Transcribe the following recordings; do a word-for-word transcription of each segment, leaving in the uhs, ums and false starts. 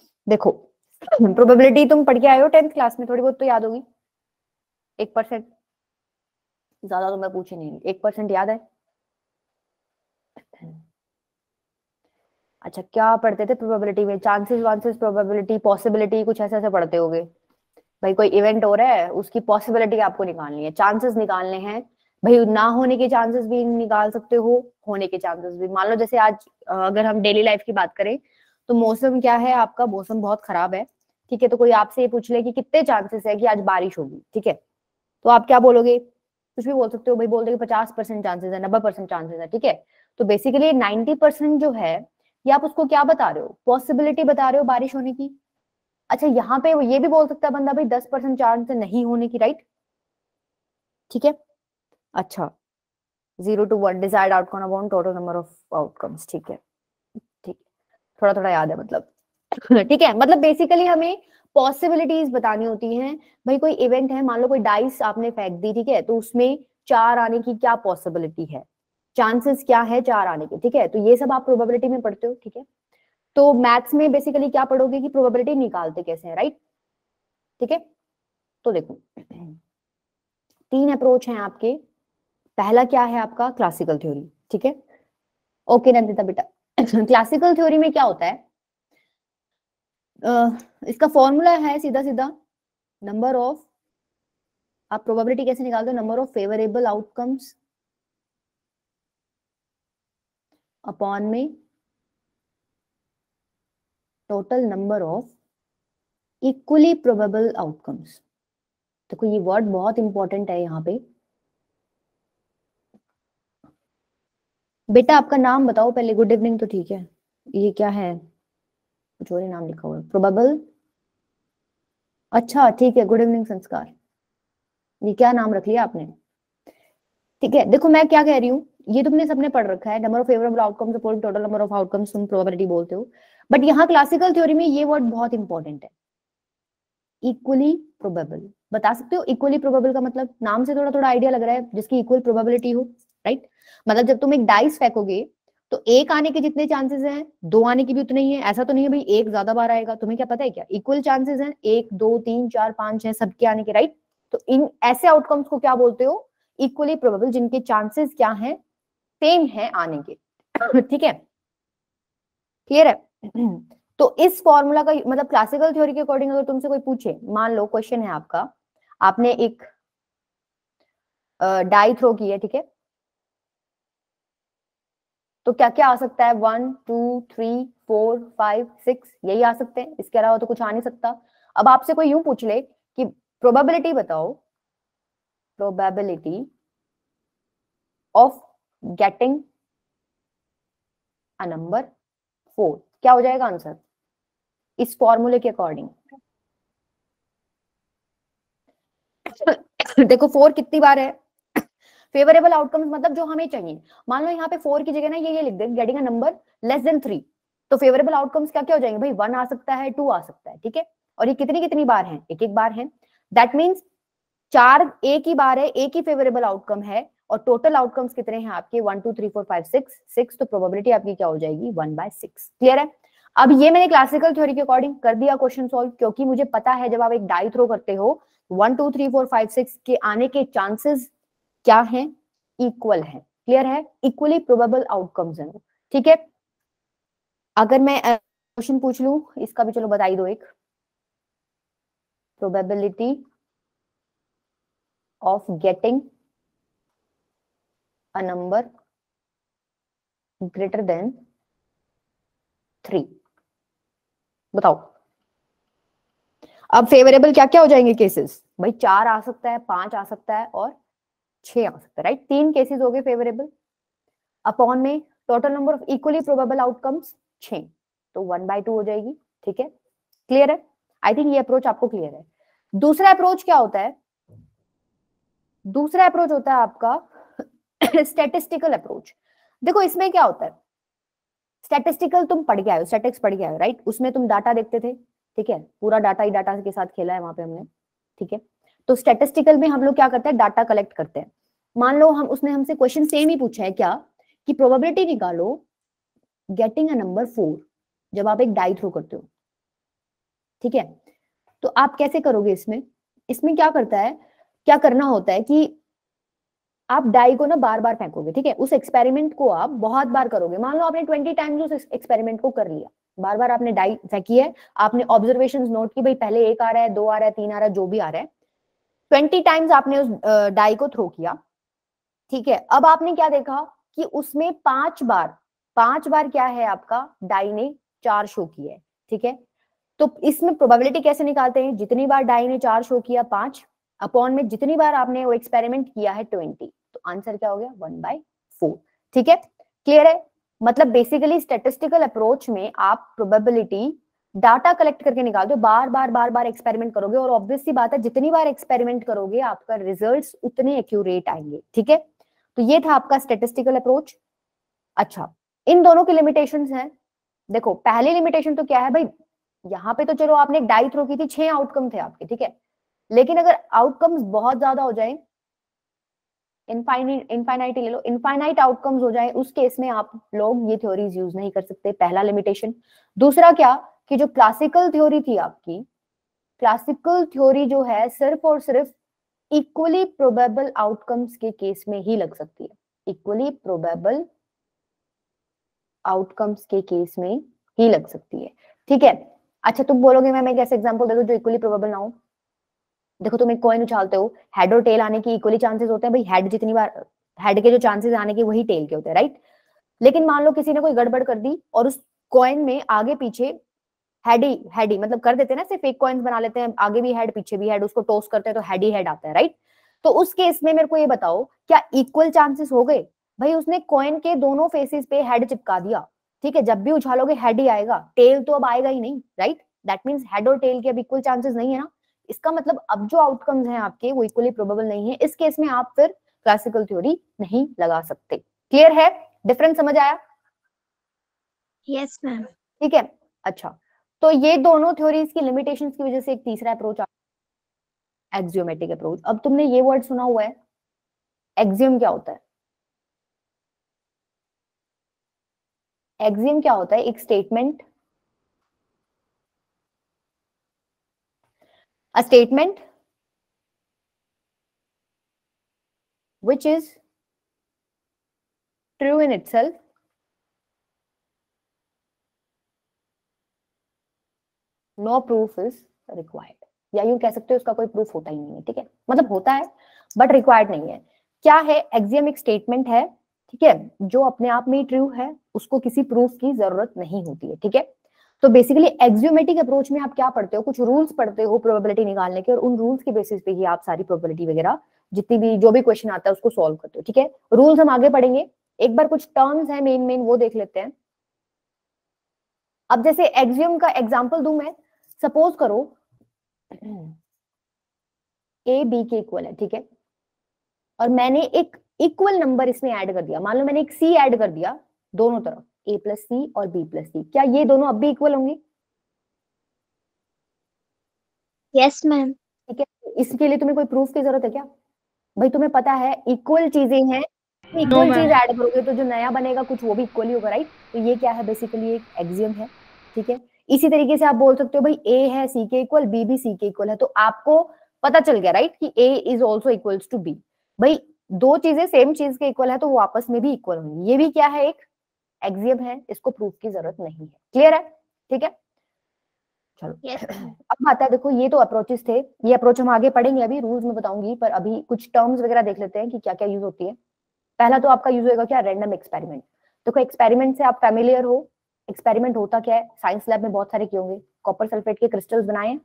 देखो प्रोबेबिलिटी तुम पढ़ के आए हो टेंथ क्लास में, थोड़ी बहुत तो याद होगी। एक परसेंट, ज्यादा तो मैं पूछ ही नहीं, एक परसेंट याद है? अच्छा, क्या पढ़ते थे प्रोबेबिलिटी में? चांसेस वांसेस, प्रोबेबिलिटी, पॉसिबिलिटी, कुछ ऐसे ऐसे पढ़ते होगे। भाई कोई इवेंट हो रहा है, उसकी पॉसिबिलिटी आपको निकालनी है, चांसेस निकालने हैं। भाई ना होने के चांसेस भी निकाल सकते हो, होने के चांसेस भी। मान लो जैसे आज अ, अगर हम डेली लाइफ की बात करें तो मौसम क्या है आपका, मौसम बहुत खराब है, ठीक है। तो कोई आपसे ये पूछ ले कि कितने चांसेस है कि आज बारिश होगी, ठीक है, तो आप क्या बोलोगे? कुछ भी बोल सकते हो भाई, बोल दो पचास परसेंट चांसेस है, नब्बे परसेंट चांसेस है, ठीक है। तो बेसिकली नाइनटी परसेंट जो है, ये आप उसको क्या बता रहे हो? पॉसिबिलिटी बता रहे हो बारिश होने की। अच्छा, यहाँ पे वो ये भी बोल सकता है बंदा भाई दस परसेंट चांस है नहीं होने की, राइट, ठीक है। अच्छा, zero to one desired outcome upon total number of outcomes, ठीक है, ठीक है, थोड़ा थोड़ा याद है मतलब। ठीक है, मतलब बेसिकली हमें पॉसिबिलिटीज बतानी होती हैं। भाई कोई इवेंट है, मान लो कोई डाइस आपने फेंक दी, ठीक है, तो उसमें चार आने की क्या पॉसिबिलिटी है, चांसेस क्या है चार आने के, ठीक है। तो ये सब आप प्रोबेबिलिटी में पढ़ते हो, ठीक है। तो मैथ्स में बेसिकली क्या पढ़ोगे कि प्रोबेबिलिटी निकालते कैसे हैं, राइट, ठीक है। तो देखो तीन अप्रोच हैं आपके। पहला क्या है आपका? क्लासिकल थ्योरी, ठीक है। ओके नंदिता बेटा, क्लासिकल थ्योरी में क्या होता है? uh, इसका फॉर्मूला है सीधा सीधा, नंबर ऑफ, आप प्रोबेबिलिटी कैसे निकालते हो? Number of favourable outcomes upon में total number of equally probable outcomes. देखो ये वर्ड बहुत इंपॉर्टेंट है यहाँ पे। बेटा आपका नाम बताओ पहले, गुड इवनिंग तो ठीक है, ये क्या है? कुछ और ही नाम लिखा हुआ है, प्रोबेबल। अच्छा ठीक है, गुड इवनिंग संस्कार, ये क्या नाम रख लिया आपने? ठीक है, देखो मैं क्या कह रही हूँ, ये तुमने सबने पढ़ रखा है, number of favourable outcomes upon total number of outcomes तुम प्रोबेबिलिटी बोलते हो। बट यहाँ क्लासिकल थ्योरी में ये वर्ड बहुत इंपॉर्टेंट है, इक्वली प्रोबेबल। बता सकते हो इक्वली प्रोबेबल का मतलब? नाम से थोड़ा थोड़ा आइडिया लग रहा है, जिसकी इक्वल प्रोबेबिलिटी हो, राइट। मतलब जब तुम एक डाइस फेंकोगे तो एक आने के जितने चांसेस हैं, दो आने की भी उतने ही है। ऐसा तो नहीं है भाई एक ज्यादा बार आएगा, तुम्हें क्या पता है क्या? इक्वल चांसेस हैं, एक दो तीन चार पांच छह सबके आने के, राइट। तो इन ऐसे आउटकम्स को क्या बोलते हो? इक्वली प्रोबेबल, जिनके चांसेस क्या है? सेम है आने के। ठीक है, क्लियर है? तो इस फॉर्मूला का मतलब क्लासिकल थ्योरी के अकॉर्डिंग अगर तुमसे कोई पूछे, मान लो क्वेश्चन है आपका, आपने एक डाई थ्रो की है, ठीक है, तो क्या क्या आ सकता है? One two three four five six, यही आ सकते हैं, इसके अलावा तो कुछ आ नहीं सकता। अब आपसे कोई यूं पूछ ले कि प्रोबेबिलिटी बताओ, probability of getting a number four, क्या हो जाएगा आंसर इस फॉर्मूले के अकॉर्डिंग? देखो फोर कितनी बार है? फेवरेबल आउटकम्स मतलब जो हमें चाहिए। मान लो यहाँ पे फोर की जगह ना ये ये लिख दे, getting a number less than three, तो फेवरेबल आउटकम्स क्या क्या हो जाएंगे भाई? वन आ सकता है, टू आ सकता है, ठीक है। और ये कितनी कितनी बार है? एक एक बार है। दैट मीन्स चार एक ही बार है, एक ही फेवरेबल आउटकम है, और टोटल आउटकम्स कितने हैं आपके? One two three four five six, six, तो प्रोबेबिलिटी आपकी क्या हो जाएगी? One by six. क्लियर है? अब ये मैंने क्लासिकल थ्योरी के अकॉर्डिंग कर दिया क्वेश्चन सॉल्व, क्योंकि मुझे पता है जब आप एक डाई थ्रो करते हो one two three four five six के आने के चांसेस क्या है? इक्वल है। क्लियर है? इक्वली प्रोबेबल आउटकम्स है, ठीक है। अगर मैं क्वेश्चन पूछ लूं इसका भी, चलो बताई दो एक, probability of getting a number greater than three, बताओ। अब फेवरेबल क्या क्या हो जाएंगे केसेस भाई? चार आ सकता है, पांच आ सकता है, और छह आ सकता है, राइट। तीन केसेस हो गए फेवरेबल, अपॉन में total number of equally probable outcomes छह, तो वन बाय टू हो जाएगी, ठीक है। क्लियर है? आई थिंक ये अप्रोच आपको क्लियर है। दूसरा अप्रोच क्या होता है? दूसरा अप्रोच होता है आपका स्टैटिस्टिकल अप्रोच। देखो इसमें क्या होता है, स्टैटिस्टिकल तुम पढ़ के आए हो, स्टैटिक्स पढ़ के आए हो, राइट। उसमें तुम डाटा देखते थे, ठीक है, पूरा डाटा ही डाटा के साथ खेला है वहां पे हमने, ठीक है। तो स्टैटिस्टिकल में हम लोग क्या करते हैं? डाटा कलेक्ट करते हैं। मान लो हम उसने हमसे क्वेश्चन सेम ही पूछा है क्या, कि प्रोबेबिलिटी निकालो गेटिंग अ नंबर फोर, जब आप एक डाई थ्रो करते हो, ठीक है। तो आप कैसे करोगे इसमें, इसमें क्या करता है, क्या करना होता है कि आप डाई को ना बार बार फेंकोगे, ठीक है। उस एक्सपेरिमेंट को आप बहुत बार करोगे, मान लो आपने ट्वेंटी टाइम्स उस एक्सपेरिमेंट को कर लिया, बार बार आपने डाई फेंकी है, आपने ऑब्जर्वेशंस नोट की, भाई पहले एक आ रहा है, दो आ रहा है, तीन आ रहा है, जो भी आ रहा है, ट्वेंटी टाइम्स आपने उस डाई को थ्रो किया, ठीक है। अब आपने क्या देखा कि उसमें पांच बार पांच बार क्या है आपका, डाई ने चार शो किया है, ठीक है। तो इसमें प्रोबेबिलिटी कैसे निकालते हैं, जितनी बार डाई ने चार शो किया पांच, अपॉन में जितनी बार आपने वो एक्सपेरिमेंट किया है ट्वेंटी, तो आंसर क्या हो गया, वन बाय फोर, ठीक है। क्लियर है। मतलब बेसिकली स्टैटिस्टिकल अप्रोच में आप प्रोबेबिलिटी डाटा कलेक्ट करके निकालते हो, बार बार बार बार एक्सपेरिमेंट करोगे, और ऑब्वियस सी बात है जितनी बार एक्सपेरिमेंट करोगे आपका रिजल्ट्स उतने एक्यूरेट आएंगे, ठीक है। तो ये था आपका स्टैटिस्टिकल अप्रोच। अच्छा, इन दोनों की लिमिटेशंस हैं। देखो पहली लिमिटेशन तो क्या है भाई, यहाँ पे तो चलो आपने एक डाई थ्रो की थी, छह आउटकम थे आपके, ठीक है। लेकिन अगर आउटकम्स बहुत ज्यादा हो जाए, इनफाइनाइट इनफाइनाइट ले लो, इनफाइनाइट आउटकम्स हो जाए, उस केस में आप लोग ये थ्योरीज यूज नहीं कर सकते, पहला लिमिटेशन। दूसरा क्या, कि जो क्लासिकल थ्योरी थी आपकी, क्लासिकल थ्योरी जो है सिर्फ और सिर्फ इक्वली प्रोबेबल आउटकम्स के केस में ही लग सकती है, इक्वली प्रोबेबल आउटकम्स के केस में ही लग सकती है, ठीक है। अच्छा तुम बोलोगे मैम एक ऐसा एग्जांपल दे दो जो इक्वली प्रोबेबल ना हो। देखो तुम एक कॉइन उछालते हो, हेड और टेल आने की इक्वली चांसेस होते हैं भाई, हेड जितनी बार, हेड के जो चांसेस आने के वही टेल के होते हैं, राइट। लेकिन मान लो किसी ने कोई गड़बड़ कर दी और उस कॉइन में आगे पीछे हेड ही हेड ही मतलब कर देते हैं ना, सिर्फ एक कॉइन्स बना लेते हैं, आगे भी हेड पीछे भी हेड, उसको टॉस करते हैं तो हेड ही हेड आता है, राइट। तो उस केस में मेरे को ये बताओ क्या इक्वल चांसेस हो गए, भाई उसने कॉइन के दोनों फेसेस पे हेड चिपका दिया, ठीक है, जब भी उछालोगे हेड ही आएगा, टेल तो अब आएगा ही नहीं, राइट। दैट मींस हेड और टेल के अब इक्वल चांसेस नहीं है ना, इसका मतलब अब जो आउटकम्स हैं आपके वो इक्वली प्रोबेबल नहीं है, इस केस में आप फिर क्लासिकल थ्योरी नहीं लगा सकते। क्लियर है, डिफरेंस समझ आया? Yes ma'am. ठीक है। अच्छा, तो ये दोनों थ्योरीज की लिमिटेशंस की वजह से एक तीसरा अप्रोच आता है, एक्सियोमेटिक अप्रोच। अब तुमने ये वर्ड सुना हुआ है, एक्सियम क्या होता है? एक्सियम क्या होता है, एक statement, a statement which is true in itself, no proof is required, या यूं कह सकते हो उसका कोई प्रूफ होता ही नहीं है, ठीक है, मतलब होता है बट रिक्वायर्ड नहीं है। क्या है, एक्सियम एक स्टेटमेंट है, ठीक है, जो अपने आप में ही ट्रू है, उसको किसी प्रूफ की जरूरत नहीं होती है, ठीक है। तो बेसिकली एक्सियोमेटिक अप्रोच में आप क्या पढ़ते हो, कुछ रूल्स पढ़ते हो प्रोबेबिलिटी निकालने के, और उन रूल्स के बेसिस पे ही आप सारी प्रोबेबिलिटी वगैरह जितनी भी जो भी क्वेश्चन आता है उसको सॉल्व करते हो, ठीक है। रूल्स हम आगे पढ़ेंगे, एक बार कुछ टर्म्स है मेन मेन वो देख लेते हैं। अब जैसे एक्सियम का एग्जांपल दूं मैं, सपोज करो ए बी के इक्वल है, ठीक है, और मैंने एक इक्वल नंबर इसमें ऐड कर दिया, मान लो मैंने एक सी ऐड कर दिया दोनों तरफ, ए प्लस सी और बी प्लस सी, क्या ये दोनों अब भी इक्वल होंगे? Yes ma'am. ठीक है, तो इसके लिए तुम्हें कोई प्रूफ की जरूरत है क्या? भाई तुम्हें पता है इक्वल चीजें हैं, नो इक्वल चीज मैम। ऐड करोगे तो जो नया बनेगा कुछ वो भी इक्वल ही होगा, राइट। तो ये क्या है, बेसिकली एक एक्सियम है, ठीक है। इसी तरीके से आप बोल सकते हो भाई ए है सी के इक्वल, बी भी सी के इक्वल है, तो आपको पता चल गया, राइट, कि A is also equals to B. भाई दो चीजें सेम चीज के इक्वल है तो वो आपस में भी इक्वल होंगी, ये भी क्या है, एक एक्सियम है, इसको प्रूफ की जरूरत नहीं है। क्लियर है, ठीक है। चलो यस। अब आता है, देखो ये तो अप्रोचेस थे, ये अप्रोच हम आगे पढ़ेंगे, अभी रूल्स में बताऊंगी, पर अभी कुछ टर्म्स वगैरह देख लेते हैं कि क्या क्या यूज होती है। पहला तो आपका यूज होगा क्या, रैंडम एक्सपेरिमेंट। देखो एक्सपेरिमेंट से आप फैमिलियर हो, एक्सपेरिमेंट होता क्या है, साइंस लैब में बहुत सारे किए होंगे, कॉपर सल्फेट के क्रिस्टल्स बनाए,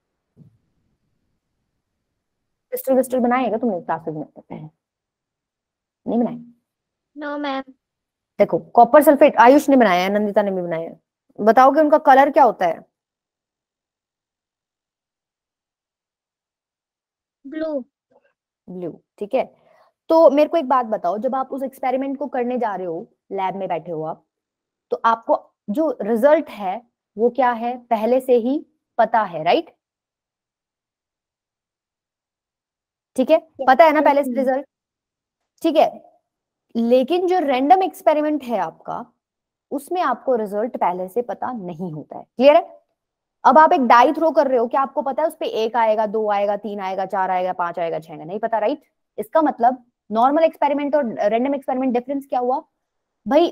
क्रिस्टल क्रिस्टल बनाए क्या तुमने क्लासेस में? नहीं बनाए? No ma'am. देखो कॉपर सल्फेट आयुष ने बनाया है, नंदिता ने भी बनाया है, बताओगे उनका कलर क्या होता है? ब्लू। ब्लू, ठीक है। तो मेरे को एक बात बताओ, जब आप उस एक्सपेरिमेंट को करने जा रहे हो, लैब में बैठे हो आप, तो आपको जो रिजल्ट है वो क्या है पहले से ही पता है, राइट, ठीक है, पता है ना पहले से रिजल्ट, ठीक है। लेकिन जो रैंडम एक्सपेरिमेंट है आपका, उसमें आपको रिजल्ट पहले से पता नहीं होता है। क्लियर है? अब आप एक डाई थ्रो कर रहे हो, क्या आपको पता है उस पे एक आएगा, दो आएगा, तीन आएगा, चार आएगा, पांच आएगा, छह आएगा? नहीं पता, राइट? इसका मतलब नॉर्मल एक्सपेरिमेंट और रैंडम एक्सपेरिमेंट डिफरेंस क्या हुआ भाई?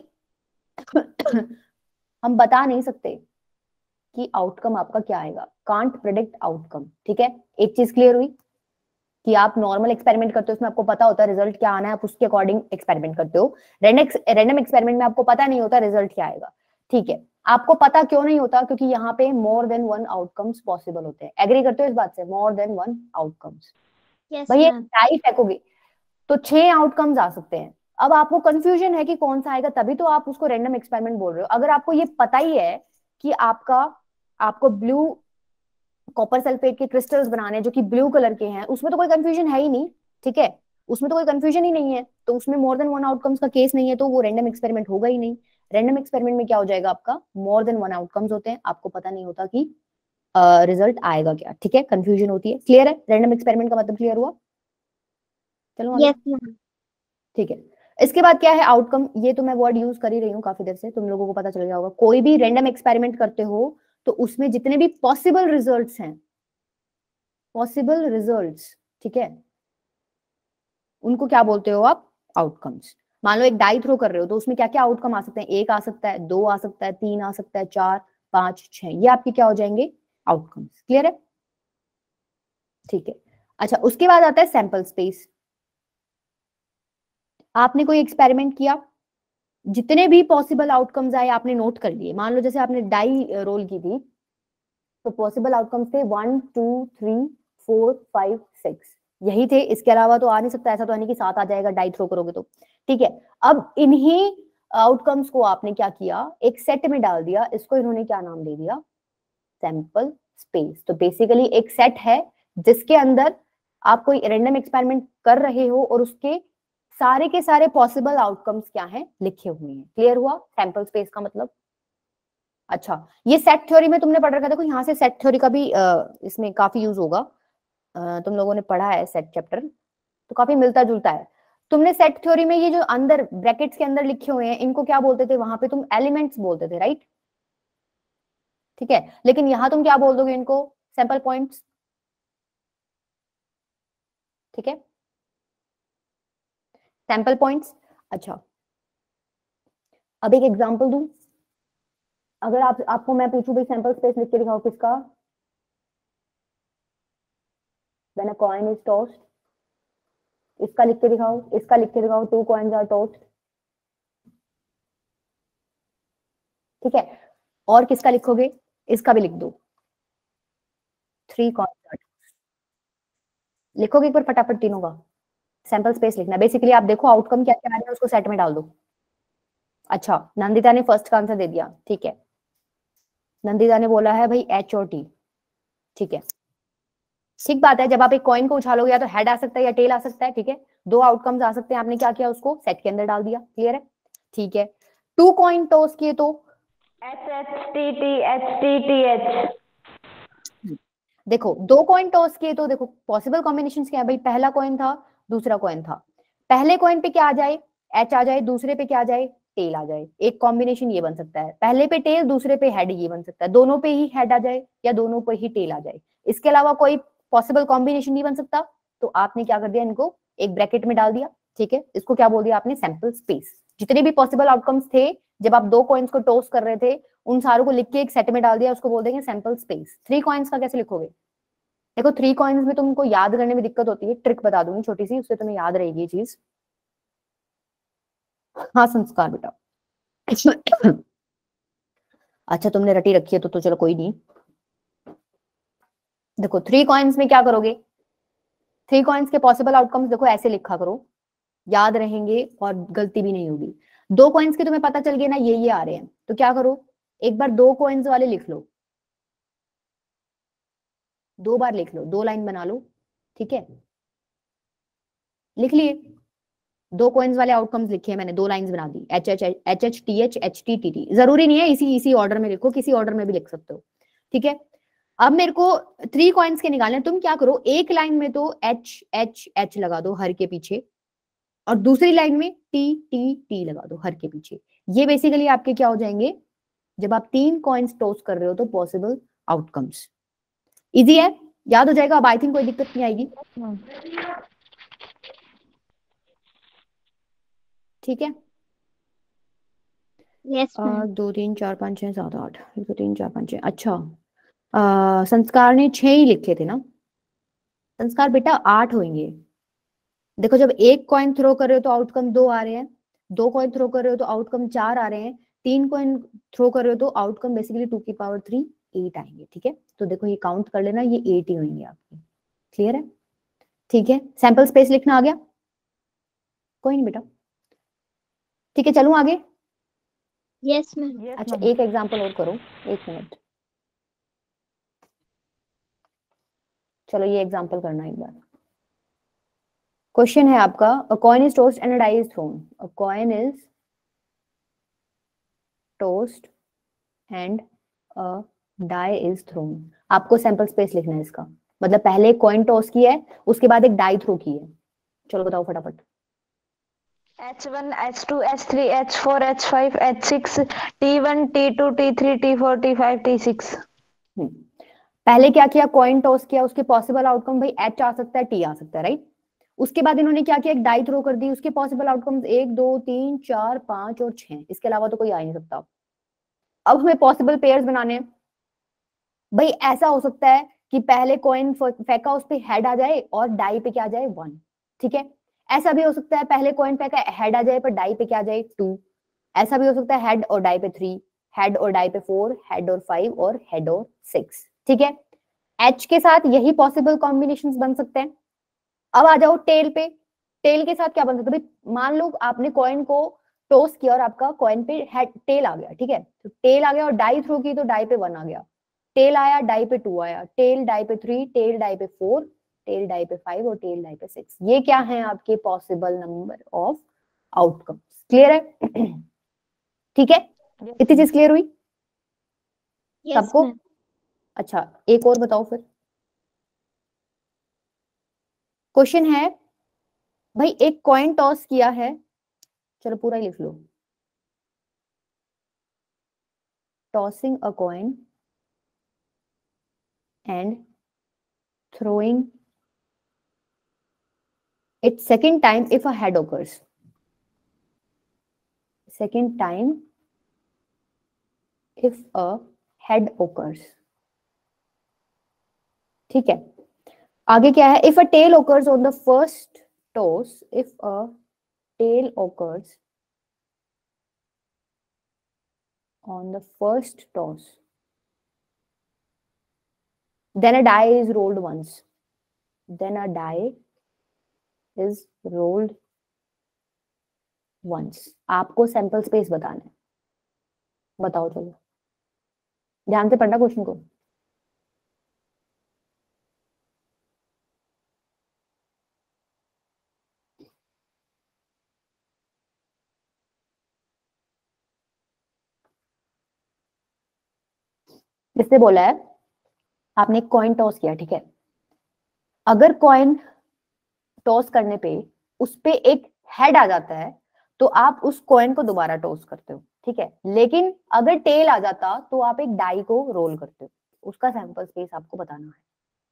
हम बता नहीं सकते कि आउटकम आपका क्या आएगा, कांट प्रिडिक्ट आउटकम, ठीक है? एक चीज क्लियर हुई कि आप नॉर्मल एक्सपेरिमेंट करते हो, उसमें आपको पता होता है रिजल्ट क्या आना है, आप उसके अकॉर्डिंग एक्सपेरिमेंट करते हो। रैंडम एक्सपेरिमेंट में आपको पता नहीं होता रिजल्ट क्या आएगा, ठीक है? आपको पता क्यों नहीं होता? क्योंकि यहाँ पे more than one outcomes possible होते हैं। एग्री करते हो इस बात से? More than one outcomes. Yes भाई मैम। डाई फेंकोगे तो छह आउटकम्स आ सकते हैं। अब आपको कंफ्यूजन है कि कौन सा आएगा, तभी तो आप उसको रैंडम एक्सपेरिमेंट बोल रहे हो। अगर आपको ये पता ही है कि आपका आपको ब्लू कॉपर सल्फेट के क्रिस्टल्स बनाने जो कि ब्लू कलर के हैं, उसमें तो कोई कंफ्यूजन है ही नहीं, ठीक है? उसमें तो कोई कंफ्यूजन ही नहीं है, तो उसमें मोर देन वन आउटकम्स का केस नहीं है, तो वो रैंडम एक्सपेरिमेंट होगा ही नहीं। रैंडम एक्सपेरिमेंट में क्या हो जाएगा आपका? मोर देन वन आउटकम्स होते हैं, आपको पता नहीं होता कि रिजल्ट uh, आएगा क्या, ठीक है? कंफ्यूजन होती है। क्लियर है? रैंडम एक्सपेरिमेंट का मतलब क्लियर हुआ? चलो आगे, यस मैम। ठीक है। इसके बाद क्या है? आउटकम। ये तो मैं वर्ड यूज कर ही रही हूँ काफी देर से, तुम लोगों को पता चल गया होगा। कोई भी रैंडम एक्सपेरिमेंट करते हो तो उसमें जितने भी पॉसिबल रिजल्ट्स हैं, पॉसिबल रिजल्ट्स, ठीक है, उनको क्या बोलते हो आप? आउटकम्स। मान लो एक डाई थ्रो कर रहे हो तो उसमें क्या क्या आउटकम आ सकते हैं? एक आ सकता है, दो आ सकता है, तीन आ सकता है, चार, पांच, छह, ये आपके क्या हो जाएंगे? आउटकम्स। क्लियर है? ठीक है। अच्छा, उसके बाद आता है सैंपल स्पेस। आपने कोई एक्सपेरिमेंट किया, जितने भी पॉसिबल आउटकम्स आए आपने नोट कर लिए। मान लो जैसे आपने डाई रोल की थी, तो पॉसिबल आउटकम्स थे one, two, three, four, five, six, यही थे। इसके अलावा तो आ नहीं सकता, ऐसा तो नहीं कि सात आ जाएगा डाई थ्रो करोगे तो, ठीक है? अब इन्हीं आउटकम्स को आपने क्या किया? एक सेट में डाल दिया। इसको इन्होंने क्या नाम दे दिया? Sample space. तो बेसिकली एक सेट है जिसके अंदर आप कोई रैंडम एक्सपेरिमेंट कर रहे हो और उसके सारे के सारे पॉसिबल आउटकम्स क्या हैं? लिखे हुए हैं। क्लियर हुआ सैंपल स्पेस का मतलब? अच्छा, ये सेट थ्योरी में तुमने पढ़ रखा, देखो यहाँ से सेट थ्योरी का भी आ, इसमें काफी यूज होगा। आ, तुम लोगों ने पढ़ा है सेट चैप्टर, तो काफी मिलता जुलता है। तुमने सेट थ्योरी में ये जो अंदर ब्रैकेट्स के अंदर लिखे हुए हैं, इनको क्या बोलते थे? वहां पे तुम एलिमेंट्स बोलते थे, राइट? ठीक है, लेकिन यहां तुम क्या बोल दोगे इनको? सैंपल पॉइंट्स, ठीक है? Sample points. अच्छा, अब एक एग्जांपल दूं। अगर आप आपको मैं पूछूं भाई सैंपल स्पेस लिख के दिखाओ किसका? When a coin is tossed, इसका लिख के दिखाओ, इसका लिख के दिखाओ, टू कॉइन्स आर टॉस्ड, ठीक है? और किसका लिखोगे? इसका भी लिख दो, थ्री कॉइन्स आर टॉस्ड। लिखोगे एक बार फटाफट तीनों का? सैंपल स्पेस लिखना। बेसिकली आप देखो आउटकम क्या क्या आ रहा है, उसको सेट में डाल दो। अच्छा, नंदिता ने फर्स्ट का आंसर दे दिया, ठीक है? नंदिता ने बोला है भाई एच और टी, ठीक है? ठीक बात है, जब आप एक कॉइन को उछालोगे या तो हेड आ सकता है या टेल आ सकता है, ठीक है? दो आउटकम्स आ सकते हैं, आपने क्या किया? उसको सेट के अंदर डाल दिया। क्लियर है? ठीक है। टू कॉइन टॉस किए तो H H T T H T T H. देखो दो कॉइन टॉस किए तो देखो पॉसिबल कॉम्बिनेशंस क्या है भाई? पहला कॉइन था, दूसरा कॉइन था। पहले कॉइन पे क्या आ जाए? एच आ जाए, दूसरे पे क्या आ जाए? टेल आ जाए। एक कॉम्बिनेशन ये बन सकता है, पहले पे टेल दूसरे पे हेड, ये बन सकता है। दोनों पे ही हेड आ जाए या दोनों पे ही टेल आ जाए, इसके अलावा कोई पॉसिबल कॉम्बिनेशन नहीं बन सकता। तो आपने क्या कर दिया? इनको एक ब्रैकेट में डाल दिया, ठीक है? इसको क्या बोल दिया आपने? Sample space. जितने भी पॉसिबल आउटकम्स थे जब आप दो कॉइन्स को टॉस कर रहे थे, उन सारों को लिख के एक सेट में डाल दिया, उसको बोल देंगे सैंपल स्पेस। थ्री कॉइन्स का कैसे लिखोगे? देखो थ्री कॉइन्स में तुमको याद करने में दिक्कत होती है, ट्रिक बता दूंगी छोटी सी, उससे तुम्हें याद रहेगी ये चीज। हाँ संस्कार बेटा। अच्छा तुमने रटी रखी है तो तो चलो कोई नहीं। देखो थ्री कॉइन्स में क्या करोगे? थ्री कॉइन्स के पॉसिबल आउटकम्स देखो ऐसे लिखा करो, याद रहेंगे और गलती भी नहीं होगी। दो कॉइन्स के तुम्हें पता चल गया ना, ये ये आ रहे हैं, तो क्या करो? एक बार दो कॉइन्स वाले लिख लो, दो बार लिख लो, दो लाइन बना लो, ठीक है? लिख लिए दो कॉइन्स वाले आउटकम्स लिखे हैं मैंने, दो लाइंस बना दी, H H H H T H H T T T. जरूरी नहीं है इसी इसी ऑर्डर में लिखो, किसी ऑर्डर में भी लिख सकते हो, ठीक है? अब मेरे को थ्री कॉइन्स के निकालने, तुम क्या करो? एक लाइन में तो एच एच एच लगा दो हर के पीछे, और दूसरी लाइन में टी टी टी लगा दो हर के पीछे। ये बेसिकली आपके क्या हो जाएंगे? जब आप तीन कॉइन्स टॉस कर रहे हो तो पॉसिबल आउटकम्स। इजी है, याद हो जाएगा, अब आई थिंक कोई दिक्कत नहीं आएगी। ठीक है, यस आ, मैम। दो तीन चार पाँच छः सात आठ, दो तीन चार पाँच छः। अच्छा, आ, संस्कार ने छह ही लिखे थे ना, संस्कार बेटा आठ होंगे। देखो जब एक कॉइन थ्रो कर रहे हो तो आउटकम दो आ रहे हैं, दो कॉइन थ्रो कर रहे हो तो आउटकम चार आ रहे हैं, तीन कॉइन थ्रो कर रहे हो तो आउटकम बेसिकली टू की पावर थ्री एट आएंगे। ठीक है, तो देखो ये काउंट कर लेना, ये एट ही होंगे आपके। क्लियर है? ठीक है, सैंपल स्पेस लिखना आ गया? कोई नहीं बेटा। ठीक है, चलूं आगे? Yes ma'am. अच्छा, एक एग्जांपल और करो, एक मिनट। चलो ये एग्जांपल करना एक बार। क्वेश्चन है आपका, a coin is tossed and a die is thrown. A coin is tossed and a die is thrown. आपको सैंपल स्पेस लिखना है इसका, मतलब पहले कॉइन टॉस की है, उसके बाद एक डाई थ्रो की है। चलो बताओ फटाफट। H one H two H three H four H five H six T one T two T three T four T five T six. हम्म, पहले क्या किया, कॉइन टॉस किया, उसके पॉसिबल आउटकम भाई एच आ सकता है, टी आ सकता है, राइट। उसके बाद इन्होंने क्या किया, एक डाई थ्रो कर दी, उसके पॉसिबल आउटकम्स एक दो तीन चार पांच और छह, इसके अलावा तो कोई आ ही नहीं सकता। अब हमें पॉसिबल पेयर्स बनाने हैं। भाई ऐसा हो सकता है कि पहले कॉइन फेंका, उस पे हेड आ जाए और डाई पे क्या आ जाए, वन। ठीक है, ऐसा भी हो सकता है पहले कॉइन फेंका, हेड आ जाए पर डाई पे क्या आ जाए, टू। ऐसा भी हो सकता है हेड और डाई पे थ्री, हेड और डाई पे फोर, हेड और फाइव और हेड और सिक्स। ठीक है, एच के साथ यही पॉसिबल कॉम्बिनेशंस बन सकते हैं। अब आ जाओ टेल पे, टेल के साथ क्या बन सकता है भाई, मान लो आपने कॉइन को टॉस किया और आपका कॉइन पे हेड टेल आ गया। ठीक है, तो टेल आ गया और डाई थ्रो की तो डाई पे वन आ गया, टेल आया डाई पे टू आया, टेल डाई पे थ्री, टेल डाई पे फोर, टेल डाई पे फाइव और टेल डाई पे सिक्स। ये क्या है आपके possible number of outcomes. Clear है? ठीक है, इतनी चीज क्लियर हुई यस सबको? मैम। अच्छा, एक और बताओ फिर। क्वेश्चन है भाई, एक कॉइन टॉस किया है, चलो पूरा ही लिख लो। Tossing a coin and throwing it second time if a head occurs. Second time if a head occurs. ठीक है, आगे क्या है, if a tail occurs on the first toss, if a tail occurs on the first toss, then a die is rolled once. Then a die is rolled once. आपको sample space बताना है, बताओ चलो, ध्यान से पढ़ना क्वेश्चन को। इससे बोला है आपने कॉइन टॉस किया, ठीक है, अगर कॉइन टॉस करने पे उस पे एक हेड आ जाता है तो आप उस कॉइन को दोबारा टॉस करते हो। ठीक है, लेकिन अगर टेल आ जाता तो आप एक डाई को रोल करते हो। उसका सैंपल स्पेस आपको बताना है।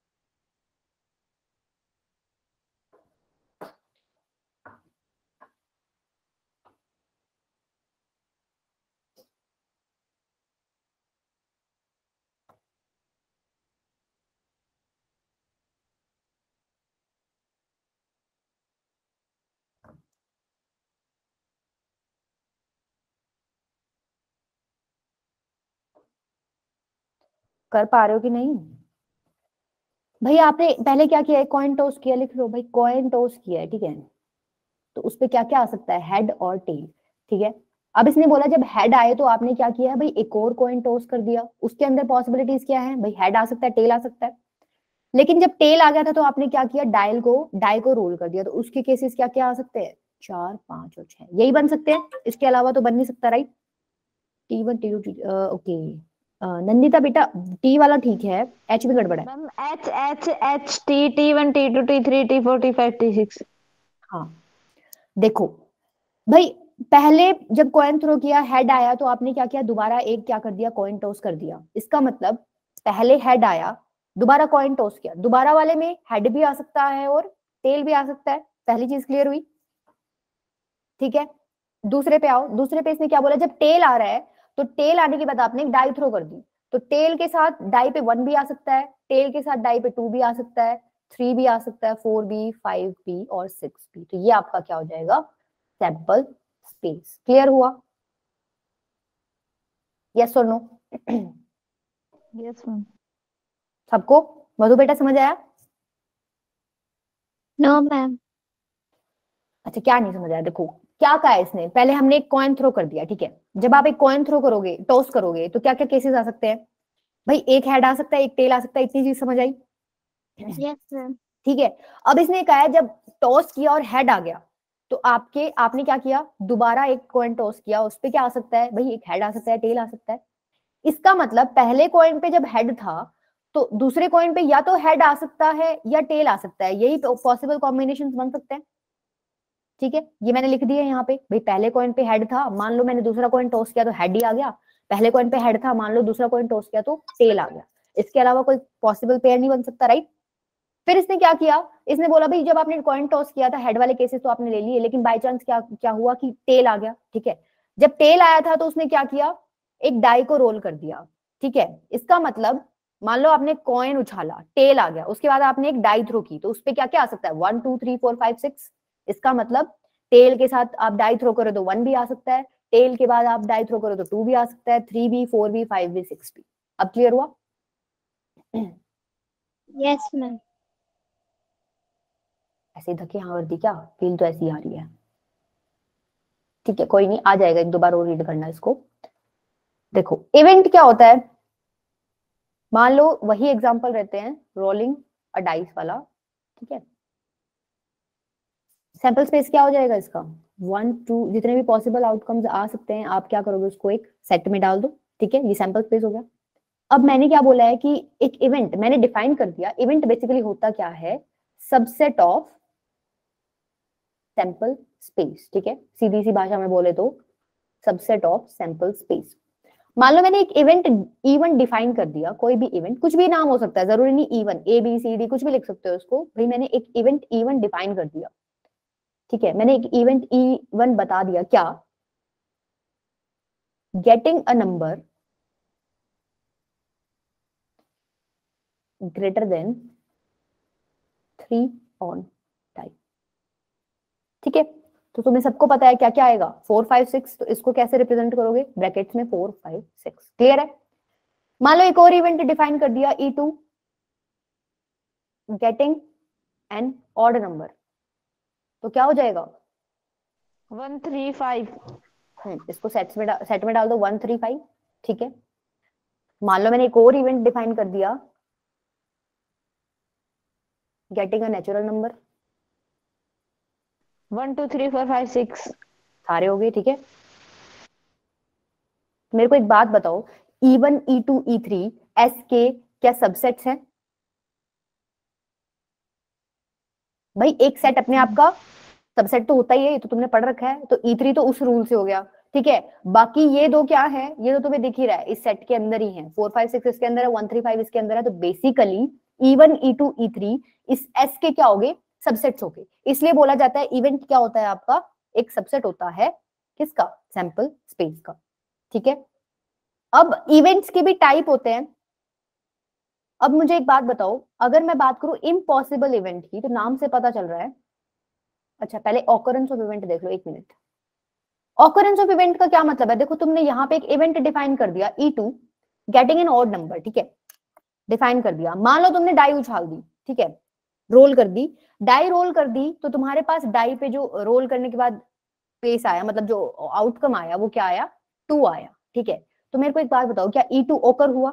कर पा रहे हो कि नहीं भाई? आपने पहले क्या किया है, कॉइन टॉस किया, लिख लो भाई, कॉइन टॉस किया है। ठीक है, तो उस पे क्या क्या आ सकता है, हेड और टेल। ठीक है, अब इसने बोला जब हेड आए तो आपने क्या किया है भाई, एक और कॉइन टॉस कर दिया। उसके अंदर पॉसिबिलिटीज क्या है भाई, हेड आ सकता है, टेल आ सकता है। लेकिन जब टेल आ गया था तो आपने क्या किया, डायल को डाई को रोल कर दिया। तो उसके केसेस क्या क्या आ सकते हैं, चार पांच और छह, यही बन सकते हैं, इसके अलावा तो बन नहीं सकता, right. T one T two T, okay Nandita बेटा, टी वाला ठीक है, एच में गड़बड़ है। Ma'am H H H T T one T two T three T four T five T six. हाँ, देखो भाई, पहले जब कॉइन थ्रो किया, हेड आया तो आपने क्या किया, दोबारा एक क्या कर दिया, कॉइन टॉस कर दिया। इसका मतलब पहले हेड आया, दोबारा कॉइन टॉस किया, दोबारा वाले में हेड भी आ सकता है और टेल भी आ सकता है। पहली चीज क्लियर हुई, ठीक है। दूसरे पे आओ, दूसरे पे इसने क्या बोला, जब टेल आ रहा है तो टेल आने के बाद आपने एक डाई थ्रो कर दी, तो टेल के साथ डाई पे वन भी आ सकता है, टेल के साथ डाई पे टू भी आ सकता है, थ्री भी आ सकता है, फोर भी, फाइव भी और सिक्स भी। तो ये आपका क्या हो जाएगा, सैंपल स्पेस। क्लियर हुआ, यस और नो? Yes ma'am. सबको? मधु बेटा समझ आया? No ma'am. अच्छा, क्या नहीं समझ आया? देखो क्या कहा है इसने, पहले हमने एक कॉइन थ्रो कर दिया, ठीक है। जब आप एक कॉइन थ्रो करोगे, टॉस करोगे, तो क्या क्या केसेस आ सकते हैं भाई, एक हेड आ सकता है, एक टेल आ सकता है, इतनी चीज समझ आई? Yes ma'am. ठीक है। अब इसने कहा है जब टॉस किया और हेड आ गया, तो आपके आपने क्या किया, दोबारा एक कॉइन टॉस किया, उस पे क्या आ सकता है भाई, एक हेड आ सकता है, टेल आ सकता है। इसका मतलब पहले कॉइन पे जब हेड था तो दूसरे कॉइन पे या तो हेड आ सकता है या टेल आ सकता है, यही पॉसिबल कॉम्बिनेशन बन सकते हैं। ठीक है, ये मैंने लिख दिया यहाँ पे भाई, पहले कॉइन पे हेड था, मान लो मैंने दूसरा कॉइन टॉस किया तो हेड ही आ गया, पहले कॉइन पे हेड था, मान लो दूसरा कॉइन टॉस किया तो टेल आ गया। इसके अलावा कोई पॉसिबल पेयर नहीं बन सकता, राइट। फिर इसने क्या किया, इसने बोला भाई जब आपने कॉइन टॉस किया था, हेड वाले केसेस तो आपने ले लिए, लेकिन बाय चांस क्या क्या हुआ कि टेल आ गया। ठीक है, जब टेल आया था तो उसने क्या किया, एक डाई को रोल कर दिया। ठीक है, इसका मतलब मान लो आपने कॉइन उछाला, टेल आ गया, उसके बाद आपने एक डाई थ्रो की, तो उस पर क्या क्या आ सकता है, one two three four five six. इसका मतलब टेल के साथ आप डाई थ्रो करो तो वन भी आ सकता है, टेल के बाद आप डाई थ्रो करो तो टू भी आ सकता है, थ्री भी, फोर भी, फाइव भी, सिक्स भी। अब क्लियर हुआ? Yes ma'am. ऐसे धक्के हाँ कर दी क्या, फील तो ऐसी आ रही है। ठीक है, कोई नहीं, आ जाएगा, एक दो बार और रीड करना इसको। देखो इवेंट क्या होता है, मान लो वही एग्जांपल रहते हैं, रोलिंग अ डाइस वाला। ठीक है, सैंपल स्पेस क्या हो जाएगा इसका, वन टू, जितने भी पॉसिबल आउटकम्स आ सकते हैं आप क्या करोगे, उसको एक सेट में डाल दो। ठीक है, ये सैंपल स्पेस हो गया। अब मैंने क्या बोला है कि एक इवेंट मैंने डिफाइन कर दिया, इवेंट बेसिकली होता क्या है, सबसेट ऑफ सैंपल स्पेस। ठीक है, सीधी सी भाषा में बोले तो सबसेट ऑफ सैंपल स्पेस। मान लो मैंने एक इवेंट इवन डिफाइन कर दिया, कोई भी इवेंट, कुछ भी नाम हो सकता है, जरूरी नहीं even, A B C D कुछ भी लिख सकते हो उसको भाई, मैंने एक इवेंट इवन डिफाइन कर दिया। ठीक है, मैंने एक इवेंट इवन बता दिया, क्या, getting a number greater than three on time. ठीक है, तो तुम्हें सबको पता है क्या क्या आएगा, फोर फाइव सिक्स, तो इसको कैसे रिप्रेजेंट करोगे, ब्रैकेट्स में फोर फाइव सिक्स। क्लियर है? मान लो एक और इवेंट डिफाइन कर दिया, E two, getting an odd number, तो क्या हो जाएगा, वन थ्री फाइव। हम्म इसको सेट में सेट में डाल दो, वन थ्री फाइव। ठीक है, मान लो मैंने एक और इवेंट डिफाइन कर दिया, getting a natural number, one two three four five six. सारे हो गए। ठीक है, मेरे को एक बात बताओ, E one, E two, E three, S के क्या सबसेट्स हैं भाई? एक सेट अपने आप का सबसेट तो होता ही है, ये तो तुमने पढ़ रखा है, तो ई थ्री तो उस रूल से हो गया। ठीक है, बाकी ये दो क्या है, ये तो तुम्हें दिख ही रहा है, इस सेट के अंदर ही है, फोर फाइव सिक्स इसके अंदर है, वन थ्री फाइव इसके अंदर है, तो basically E one, E two, E three इस एस के क्या हो गए, सबसेट्स हो गए। इसलिए बोला जाता है इवेंट क्या होता है आपका, एक सबसेट होता है किसका, सैंपल स्पेस का। ठीक है, अब इवेंट्स के भी टाइप होते हैं। अब मुझे एक बात बताओ, अगर मैं बात करूं इम्पॉसिबल इवेंट की, तो नाम से पता चल रहा है, अच्छा पहले ऑकरेंस ऑफ इवेंट देख लो, एक मिनट। ऑकरेंस ऑफ इवेंट का क्या मतलब है, देखो तुमने यहाँ पे एक इवेंट डिफाइन कर दिया, E two, getting an odd number. ठीक है, डिफाइन कर दिया, मान लो तुमने डाई उछाल दी, ठीक है, रोल कर दी, डाई रोल कर दी, तो तुम्हारे पास डाई पे जो रोल करने के बाद पेस आया, मतलब जो आउटकम आया वो क्या आया, टू आया। ठीक है, तो मेरे को एक बात बताओ, क्या ई टू ओकर हुआ,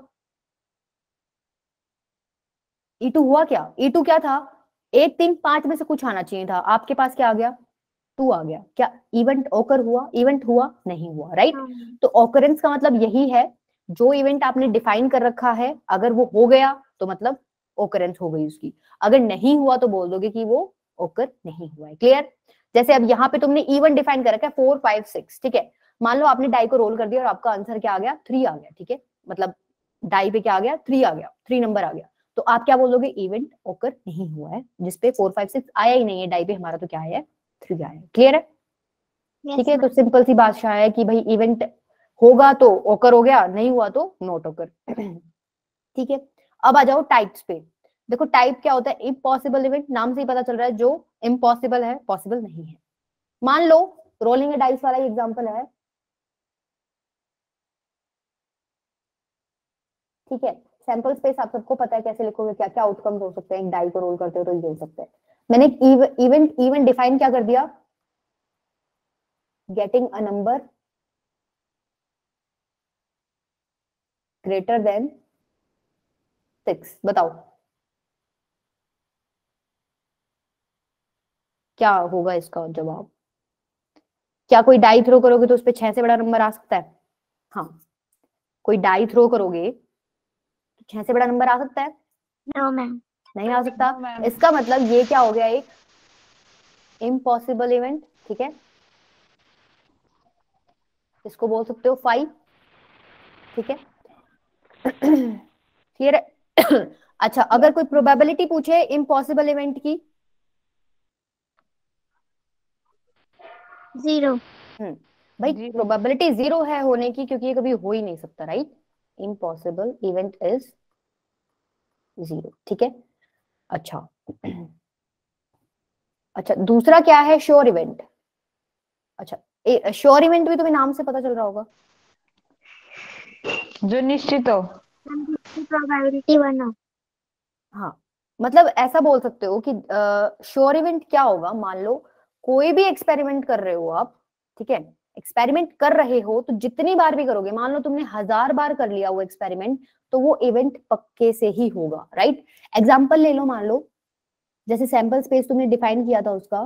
ई टू हुआ क्या, ई टू क्या था, एक तीन पांच में से कुछ आना चाहिए था, आपके पास क्या आ गया, टू आ गया। क्या इवेंट ओकर हुआ, इवेंट हुआ नहीं हुआ, राइट। तो ऑकरेंस का मतलब यही है, जो इवेंट आपने डिफाइन कर रखा है अगर वो हो गया तो मतलब ओकरेंस हो गई उसकी, अगर नहीं हुआ तो बोल दोगे कि वो ओकर नहीं हुआ है। क्लियर? जैसे अब यहाँ पे तुमने इवेंट डिफाइन कर रखा है फोर फाइव सिक्स, ठीक है, मान लो आपने डाई को रोल कर दिया और आपका आंसर क्या आ गया, थ्री आ गया। ठीक है, मतलब डाई पे क्या आ गया, थ्री आ गया, थ्री नंबर आ गया, तो आप क्या बोलोगे, इवेंट ओकर नहीं हुआ है, जिसपे फोर फाइव सिक्स आया ही नहीं है डाई पे, हमारा तो क्या है, थ्री आया है। क्लियर है? Yes, ठीक है, तो ma'am. सिंपल सी बादशाह है कि भाई इवेंट होगा तो ओकर हो गया, नहीं हुआ तो नॉट ओकर। ठीक है, अब आ जाओ टाइप्स पे। देखो टाइप क्या होता है, इम्पॉसिबल इवेंट, नाम से ही पता चल रहा है जो इम्पॉसिबल है, पॉसिबल नहीं है। मान लो रोलिंग डाइस वाला एग्जांपल है, ठीक है, सैंपल स्पेस आप सबको पता है कैसे लिखोगे, क्या क्या आउटकम्स हो सकते हैं, एक डाई को रोल करते हो तो ये हो सकते हैं। मैंने इवेंट इवेंट डिफाइन क्या कर दिया, getting a number greater than six. बताओ क्या होगा इसका जवाब? क्या कोई डाई थ्रो करोगे तो उस पर छह से बड़ा नंबर आ सकता है? हाँ, कोई डाई थ्रो करोगे तो छह से बड़ा नंबर आ सकता है? No, ma'am. नहीं आ सकता। No, ma'am. इसका मतलब ये क्या हो गया, एक इम्पॉसिबल इवेंट। ठीक है, इसको बोल सकते हो फाइव। ठीक है, क्लियर है? अच्छा, अगर कोई प्रोबेबिलिटी पूछे इम्पॉसिबल इवेंट की, Zero. हम्म भाई Zero. प्रोबेबिलिटी जीरो है होने की, क्योंकि ये कभी हो ही नहीं सकता, right? Impossible event is zero. ठीक है, अच्छा। अच्छा, दूसरा क्या है, श्योर इवेंट। अच्छा, श्योर इवेंट भी तुम्हें नाम से पता चल रहा होगा, जो निश्चित हो। Ma'am, जिसकी probability one हो. हाँ, मतलब ऐसा बोल सकते हो कि श्योर इवेंट क्या होगा, मान लो कोई भी एक्सपेरिमेंट कर रहे हो आप, ठीक है, एक्सपेरिमेंट कर रहे हो तो जितनी बार भी करोगे, मान लो तुमने हजार बार कर लिया वो एक्सपेरिमेंट, तो वो इवेंट पक्के से ही होगा, राइट? एग्जाम्पल ले लो, मान लो जैसे सैंपल स्पेस तुमने डिफाइन किया था उसका,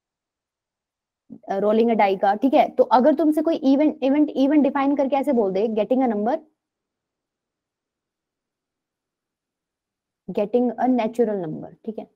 रोलिंग अ डाई का, ठीक है, तो अगर तुमसे कोई इवेंट इवेंट इवेंट डिफाइन करके ऐसे बोल दे, getting a number, getting a natural number, ठीक है,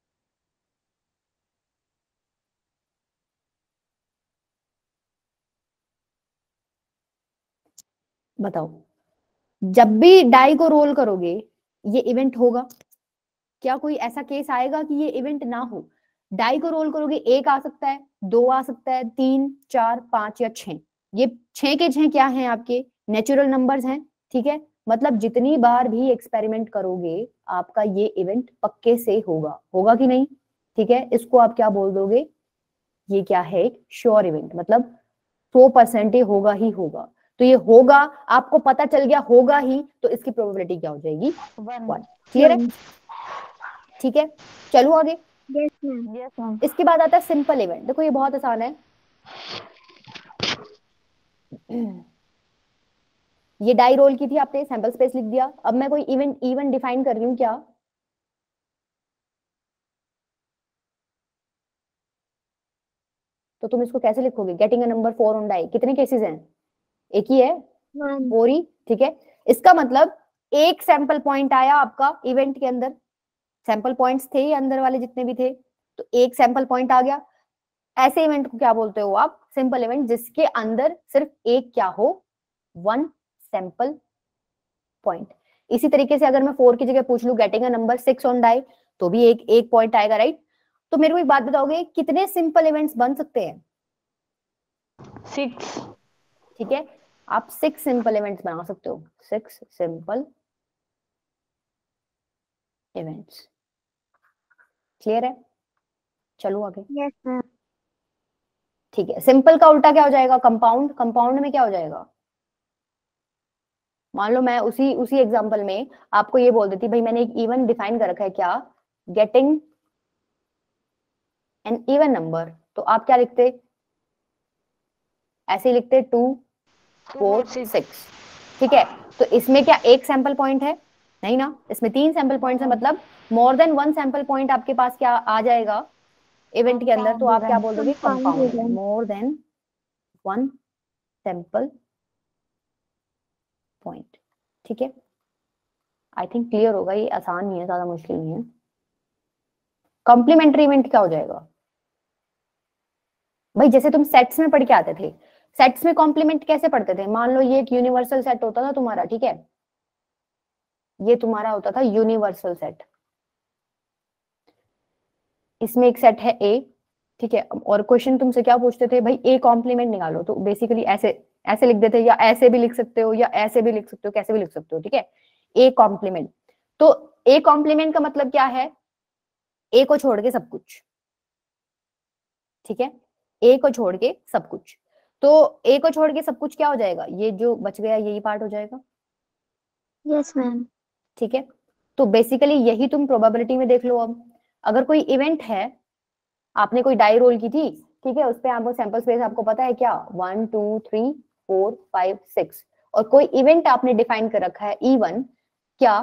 बताओ जब भी डाई को रोल करोगे ये इवेंट होगा? क्या कोई ऐसा केस आएगा कि ये इवेंट ना हो? डाई को रोल करोगे, एक आ सकता है, दो आ सकता है, तीन, चार, पांच या छह। ये छह के छह क्या हैं, आपके नेचुरल नंबर्स हैं। ठीक है, मतलब जितनी बार भी एक्सपेरिमेंट करोगे आपका ये इवेंट पक्के से होगा, होगा कि नहीं? ठीक है, इसको आप क्या बोल दोगे, ये क्या है, एक श्योर इवेंट, मतलब सौ परसेंट ये होगा ही होगा। तो ये होगा, आपको पता चल गया होगा ही, तो इसकी प्रोबेबिलिटी क्या हो जाएगी, वन। क्लियर है? ठीक है, चलो आगे। Yes, ma'am. Yes, ma'am. इसके बाद आता है सिंपल इवेंट। देखो ये बहुत आसान है, ये डाई रोल की थी आपने, सैंपल स्पेस लिख दिया, अब मैं कोई इवेंट इवेंट डिफाइन कर रही हूँ, क्या तो तुम इसको कैसे लिखोगे, getting a number four on die. कितने केसेस हैं, एक ही है, One. फोर ही। ठीक है, इसका मतलब एक सैंपल पॉइंट आया आपका इवेंट के अंदर, सैंपल पॉइंट्स थे ही अंदर वाले जितने भी थे, तो एक सैंपल पॉइंट आ गया। ऐसे इवेंट को क्या बोलते हो आप, सिंपल इवेंट, जिसके अंदर सिर्फ एक क्या हो, वन सैंपल पॉइंट। इसी तरीके से अगर मैं फोर की जगह पूछ लूं getting a number six on die, तो भी एक एक पॉइंट आएगा, राइट? तो मेरे को एक बात बताओगे, कितने सिंपल इवेंट्स बन सकते हैं? सिक्स। ठीक है, आप सिक्स सिंपल इवेंट्स बना सकते हो, सिक्स सिंपल इवेंट्स। क्लियर है? चलो आगे। Yes, ma'am. ठीक है, सिंपल का उल्टा क्या हो जाएगा, कंपाउंड। कंपाउंड में क्या हो जाएगा, मान लो मैं उसी उसी एग्जांपल में आपको ये बोल देती, भाई मैंने एक इवन डिफाइन कर रखा है, क्या, गेटिंग एन इवन नंबर, तो आप क्या लिखते, ऐसे ही लिखते, टू फोर सिक्स। ठीक है, तो इसमें क्या एक सैंपल पॉइंट है, नहीं ना, इसमें तीन सैंपल पॉइंट्स है, मतलब more than one sample point आपके पास क्या आ जाएगा इवेंट के अंदर, तो आप क्या बोल दोगे, Compound compound, event. More than one sample point. ठीक है, आई थिंक क्लियर होगा, ये आसान नहीं है, ज्यादा मुश्किल नहीं है। कॉम्प्लीमेंट्री इवेंट क्या हो जाएगा, भाई जैसे तुम सेट्स में पढ़ के आते थे, सेट्स में कॉम्प्लीमेंट कैसे पढ़ते थे, मान लो ये एक यूनिवर्सल सेट होता था तुम्हारा, ठीक है, ये तुम्हारा होता था यूनिवर्सल सेट। इसमें एक सेट है ए, ठीक है, और क्वेश्चन तुमसे क्या पूछते थे भाई, ए कॉम्प्लीमेंट निकालो, तो बेसिकली ऐसे ऐसे लिख देते, या ऐसे भी लिख सकते हो, या ऐसे भी लिख सकते हो, कैसे भी लिख सकते हो, ठीक है, ए कॉम्प्लीमेंट। तो ए कॉम्प्लीमेंट का मतलब क्या है, ए को छोड़ के सब कुछ, ठीक है, ए को छोड़ के सब कुछ। तो ए को छोड़ के सब कुछ क्या हो जाएगा, ये जो बच गया यही पार्ट हो जाएगा। Yes ma'am. ठीक है, तो बेसिकली यही तुम प्रोबेबिलिटी में देख लो। अब अगर कोई इवेंट है, आपने कोई डाई रोल की थी, ठीक है, उस पे आपको सैंपल स्पेस आपको पता है क्या, one two three four five six, और कोई इवेंट आपने डिफाइन कर रखा है ई वन, क्या,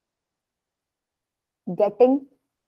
गेटिंग,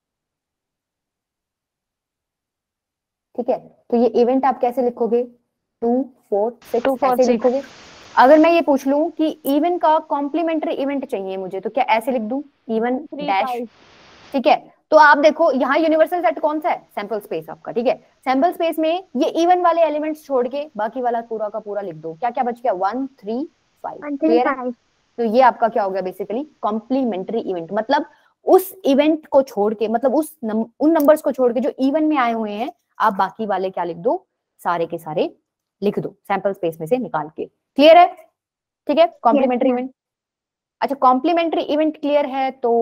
ठीक है, तो ये इवेंट आप कैसे लिखोगे, टू फोर सिक्स ऐसे लिखोगे। अगर मैं ये पूछ लूं कि इवन का कॉम्प्लीमेंट्री इवेंट चाहिए मुझे, तो क्या ऐसे लिख दूं, इवन डैश, ठीक है। तो आप देखो यहाँ यूनिवर्सल सेट कौन सा है, सैंपल स्पेस आपका, ठीक है, सैंपल स्पेस में ये इवन वाले एलिमेंट्स छोड़ के बाकी वाला पूरा का पूरा लिख दो, क्या क्या बच गया, वन थ्री फाइव, क्लियर है। तो ये आपका क्या हो गया बेसिकली, कॉम्प्लीमेंट्री इवेंट, मतलब उस इवेंट को छोड़ के, मतलब उस नम, उन नंबर्स को छोड़ के जो इवन में आए हुए हैं, आप बाकी वाले क्या लिख दो, सारे के सारे लिख दो सैंपल स्पेस में से निकाल के, क्लियर है, ठीक है, कॉम्प्लीमेंट्री इवेंट। अच्छा, कॉम्प्लीमेंट्री इवेंट क्लियर है, तो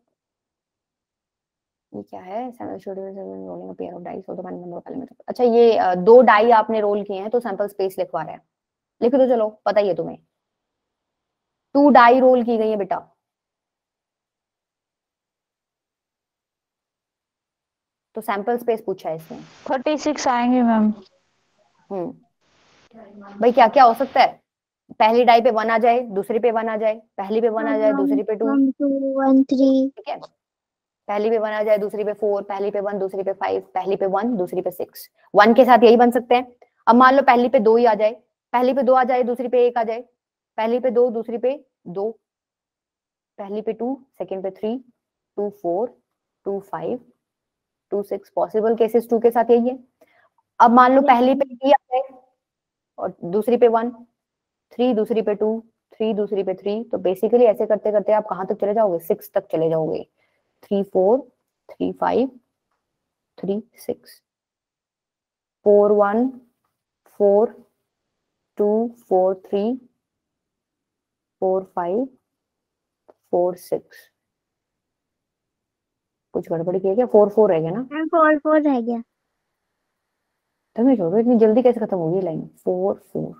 ये क्या है, rolling a pair of dice of the number of elements. अच्छा, ये दो डाई आपने रोल किए हैं तो सैंपल स्पेस लिखवा रहे हैं, लिख दो, चलो पता ही है तुम्हें, टू डाई रोल की गई है बेटा, तो सैंपल स्पेस पूछा है इसमें, थर्टी सिक्स आएंगे मैम। हम्म, भाई क्या क्या हो सकता है, पहली डाई पे वन आ जाए, दूसरी पे वन आ जाए, पहली पे वन आ जाए, दूसरी पे टू, वन थ्री, ठीक है, पहली पे वन आ जाए, दूसरी पे फोर, पहली पे वन, दूसरी पे फाइव, पहली पे वन, दूसरी पे सिक्स, वन के साथ यही बन सकते हैं। अब मान लो पहली पे दो ही आ जाए, पहली पे दो आ जाए, दूसरी पे एक आ जाए, पहली पे दो, दूसरी पे दो, पहली पे टू, सेकंड पे three, two four, two five, two six, possible cases two के साथ यही है। अब मान लो पहली पे थ्री आ जाए और दूसरी पे वन, थ्री दूसरी पे टू, थ्री दूसरी पे थ्री, तो बेसिकली ऐसे करते करते आप कहां तक चले जाओगे, सिक्स तक चले जाओगे, three four, three five, three six, four one, four two, four three, four five, four six, कुछ गड़बड़ किया क्या, फोर फोर रह गया ना, फोर फोर रह गया, तुम्हें छोड़ो, इतनी जल्दी कैसे खत्म होगी line, four four,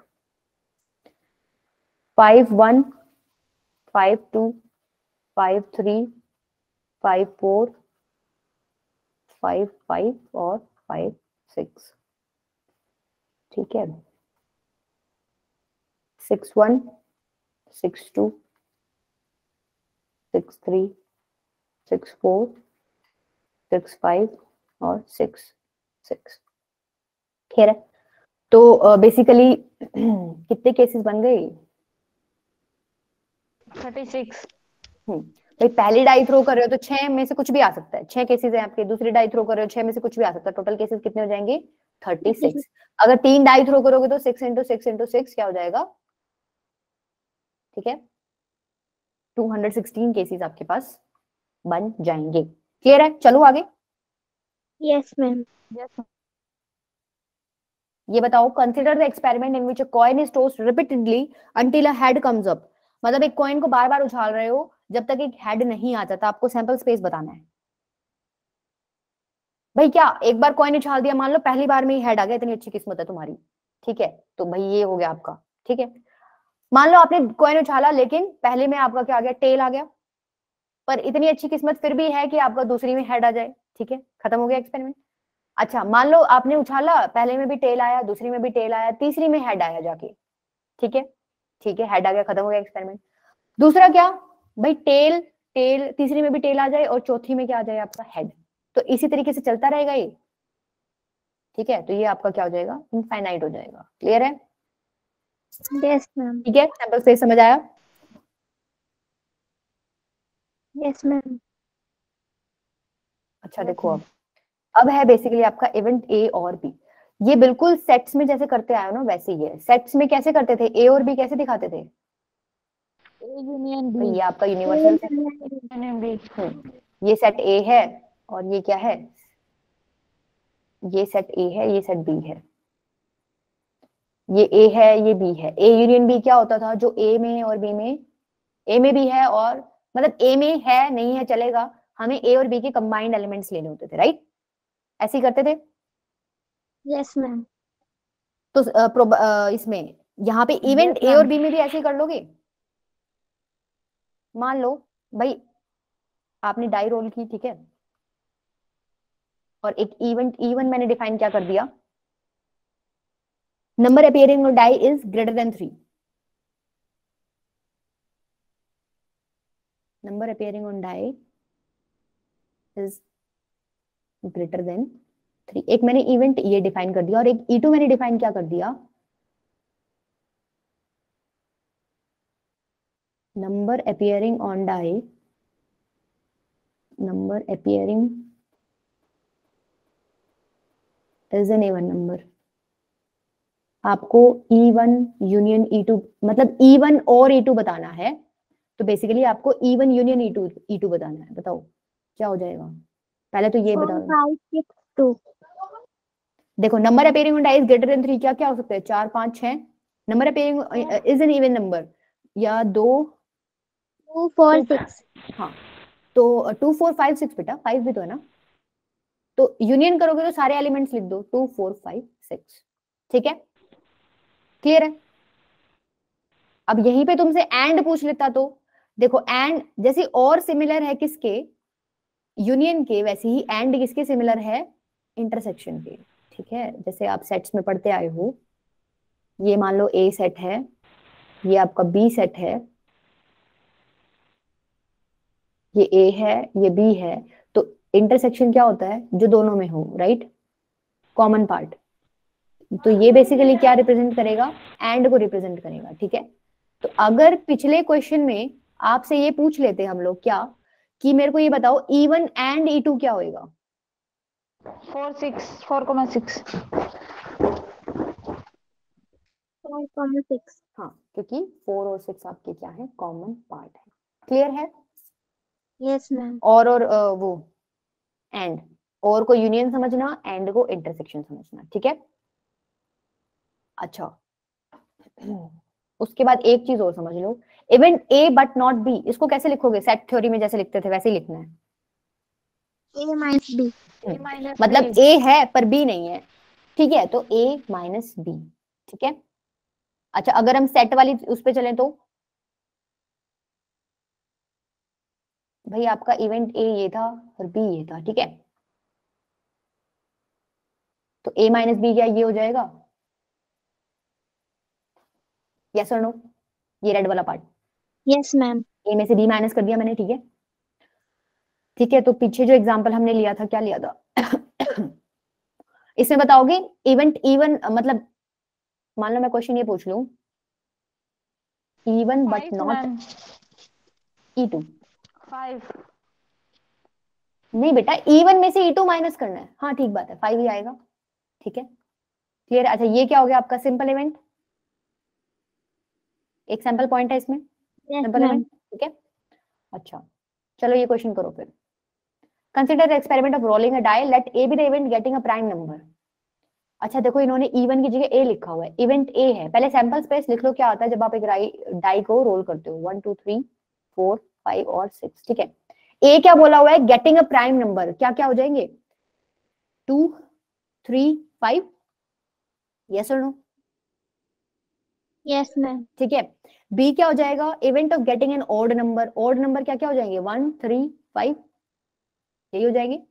five one, five two, five three, five four, five five और फाइव सिक्स, ठीक है, six one, six two, six three, six four, six five और सिक्स सिक्स, ठीक है। तो बेसिकली कितने केसेस बन गए, थर्टी सिक्स। हम्म, भाई पहली डाई थ्रो कर रहे हो तो छह में से कुछ भी आ सकता है, छह केसेस है आपके, दूसरी डाई थ्रो कर रहे हो छह में से कुछ भी आ सकता है, टोटल केसेस कितने हो जाएंगे, थर्टी सिक्स। अगर तीन डाई थ्रो करोगे तो six into six into six क्या हो जाएगा, ठीक है, टू हंड्रेड सिक्सटीन केसेस आपके पास बन जाएंगे, क्लियर है, चलो आगे। Yes ma'am. यस। ये बताओ, consider the experiment in which a coin is tossed repeatedly until a head comes up, मतलब एक कॉइन को बार बार उछाल रहे हो जब तक एक हेड नहीं आ जाता, आपको सैंपल स्पेस बताना है। भाई क्या एक बार कॉइन उछाल दिया, मान लो पहली बार में ही हेड आ गया, इतनी अच्छी किस्मत है तुम्हारी, ठीक है, तो भाई ये हो गया आपका, ठीक है। मान लो आपने कॉइन उछाला लेकिन पहले में आपका क्या आ गया, टेल आ गया, पर इतनी अच्छी किस्मत फिर भी है कि आपका दूसरी में हेड आ जाए, ठीक है, खत्म हो गया एक्सपेरिमेंट। अच्छा, मान लो आपने उछाला, पहले में भी टेल आया, दूसरी में भी टेल आया, तीसरी में हेड आया जाके, ठीक है, ठीक है, हेड आ गया, खत्म हो गया एक्सपेरिमेंट। दूसरा क्या, भाई टेल टेल, तीसरी में भी टेल आ जाए और चौथी में क्या आ जाए आपका हेड, तो इसी तरीके से चलता रहेगा ये, ठीक है, तो ये आपका क्या हो जाएगा, इनफाइनाइट हो जाएगा, क्लियर है, यस मैम। ठीक है, सैंपल स्पेस समझ आया, यस मैम। अच्छा देखो अब अब है बेसिकली आपका इवेंट ए और बी, ये बिल्कुल सेट्स में जैसे करते आए हो ना वैसे ही है, सेट्स में कैसे करते थे, ए और बी कैसे दिखाते थे, A यूनियन तो B, ये आपका यूनिवर्सल सेट, यूनियन B, हम्म ये सेट ए है और ये क्या है, ये सेट ए है, ये सेट बी है, ये ए है, ये बी है। ए यूनियन बी क्या होता था, जो ए में और बी में, ए में भी है और मतलब ए में है नहीं है चलेगा, हमें ए और बी के कंबाइंड एलिमेंट्स लेने होते थे, राइट? ऐसे ही करते थे। Yes ma'am. तो अ, प्रोब- अ, इसमें यहाँ पे इवेंट Yes, ए और ma'am. बी में भी ऐसे ही कर लोगे। मान लो भाई आपने डाई रोल की, ठीक है, और एक इवेंट ई वन मैंने डिफाइन क्या कर दिया, number appearing on die is greater than three, number appearing on die is greater than three. एक मैंने इवेंट ये डिफाइन कर दिया और एक ई टू मैंने डिफाइन क्या कर दिया, number appearing on die, number appearing is an even number. आपको E one union E two मतलब ई वन और ई टू बताना है, तो बेसिकली आपको E one union E two E two बताना है। बताओ क्या हो जाएगा, पहले तो ये बता फोर दो। Five six two. देखो number appearing on die is greater than three, क्या क्या हो सकता है, चार पांच छह। Number appearing is an even number, या दो, टू फोर टू, सिक्स। हाँ तो टू फोर फाइव सिक्स, बेटा फाइव भी तो है ना, तो यूनियन करोगे तो सारे एलिमेंट्स लिख दो, टू फोर फाइव सिक्स, ठीक है, क्लियर है। अब यहीं पे तुमसे एंड पूछ लेता तो, देखो एंड जैसे और सिमिलर है किसके, यूनियन के, वैसे ही एंड किसके सिमिलर है, इंटरसेक्शन के, ठीक है। जैसे आप सेट्स में पढ़ते आए हो, ये मान लो ए सेट है, ये आपका बी सेट है, ये ए है, ये बी है, तो इंटरसेक्शन क्या होता है, जो दोनों में हो, राइट, कॉमन पार्ट। तो ये बेसिकली क्या रिप्रेजेंट करेगा, एंड को रिप्रेजेंट करेगा, ठीक है। तो अगर पिछले क्वेश्चन में आपसे ये पूछ लेते हम लोग क्या, कि मेरे को ये बताओ E one and E two क्या होएगा, Four six, four comma six. Four comma six. हाँ क्योंकि फोर और सिक्स आपके क्या है, कॉमन पार्ट है, क्लियर है। Yes ma'am. और और अ, वो एंड, और को यूनियन समझना, एंड को इंटरसेक्शन समझना, ठीक है। अच्छा उसके बाद एक चीज और समझ लो, event A but not B, इसको कैसे लिखोगे, सेट थ्योरी में जैसे लिखते थे वैसे ही लिखना है। A minus B. A minus मतलब B. ए है पर बी नहीं है, ठीक है, तो ए माइनस बी, ठीक है। अच्छा अगर हम सेट वाली उस पे चलें तो भाई आपका इवेंट ए ये था और बी ये था, ठीक है, तो ए माइनस बी क्या ये हो जाएगा, यस और नो, ये रेड वाला पार्ट, यस मैम। ए में से बी माइनस कर दिया मैंने, ठीक है। ठीक है तो पीछे जो एग्जांपल हमने लिया था क्या लिया था इसमें बताओगे इवेंट इवन मतलब, मान लो मैं क्वेश्चन ये पूछ लूं, even but Five, not ma'am. E two, Five. नहीं बेटा इवन में से ई टू माइनस करना है, हाँ ठीक बात है, फाइव ही आएगा, ठीक है, क्लियर है। अच्छा ये क्या हो गया आपका सिंपल इवेंट, एक सैंपल पॉइंट है इसमें, यस सिंपल मैम। इवेंट, ठीक है। अच्छा चलो ये क्वेश्चन करो फिर, consider experiment of rolling a die, let A be the event getting a prime number. अच्छा देखो इन्होंने इवन की जगह ए लिखा हुआ है, इवेंट ए है, पहले सैंपल स्पेस लिख लो क्या आता है जब आप एक डाई को रोल करते हो, one two three four five और सिक्स, ठीक है। ए क्या बोला हुआ है, गेटिंग अ प्राइम नंबर, क्या क्या हो जाएंगे, टू थ्री फाइव, यस और नो, यस मैम। ठीक है। बी क्या हो जाएगा, event of getting an odd number, odd number क्या क्या हो जाएंगे, वन थ्री फाइव, यही हो जाएंगे,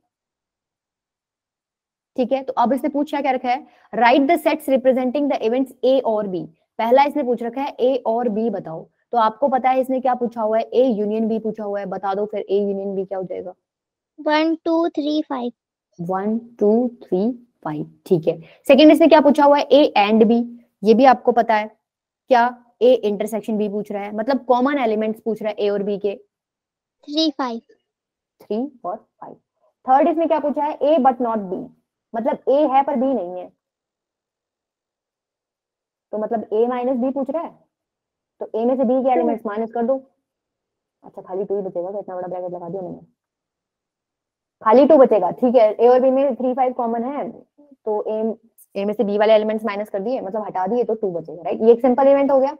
ठीक है। तो अब इसने पूछा क्या रखा है, write the sets representing the events A और बी, पहला इसने पूछ रखा है ए और बी बताओ, तो आपको पता है इसने क्या पूछा हुआ है, ए यूनियन बी पूछा हुआ है, बता दो फिर ए यूनियन बी क्या हो जाएगा, one two three five. One two three five, ठीक है। सेकंड इसने क्या पूछा हुआ है, ए एंड बी, ये भी आपको पता है, क्या ए इंटरसेक्शन बी पूछ रहा है, मतलब कॉमन एलिमेंट्स पूछ रहा है ए और बी के, थ्री फाइव। थ्री और फाइव। थर्ड इसमें क्या पूछा है, ए बट नॉट बी, मतलब ए है पर बी नहीं है, तो मतलब ए माइनस बी पूछ रहा है, तो ए में से बी के एलिमेंट्स माइनस कर दो। अच्छा खाली टू ही बचेगा, इतना बड़ा ब्रैकेट लगा दिया मैंने, खाली टू बचेगा, ठीक है। ए और बी में थ्री फाइव कॉमन है, तो ए ए में से बी वाले एलिमेंट्स माइनस कर दिए, मतलब हटा दिए, तो टू बचेगा, राइट। ये एक सिंपल इवेंट हो गया।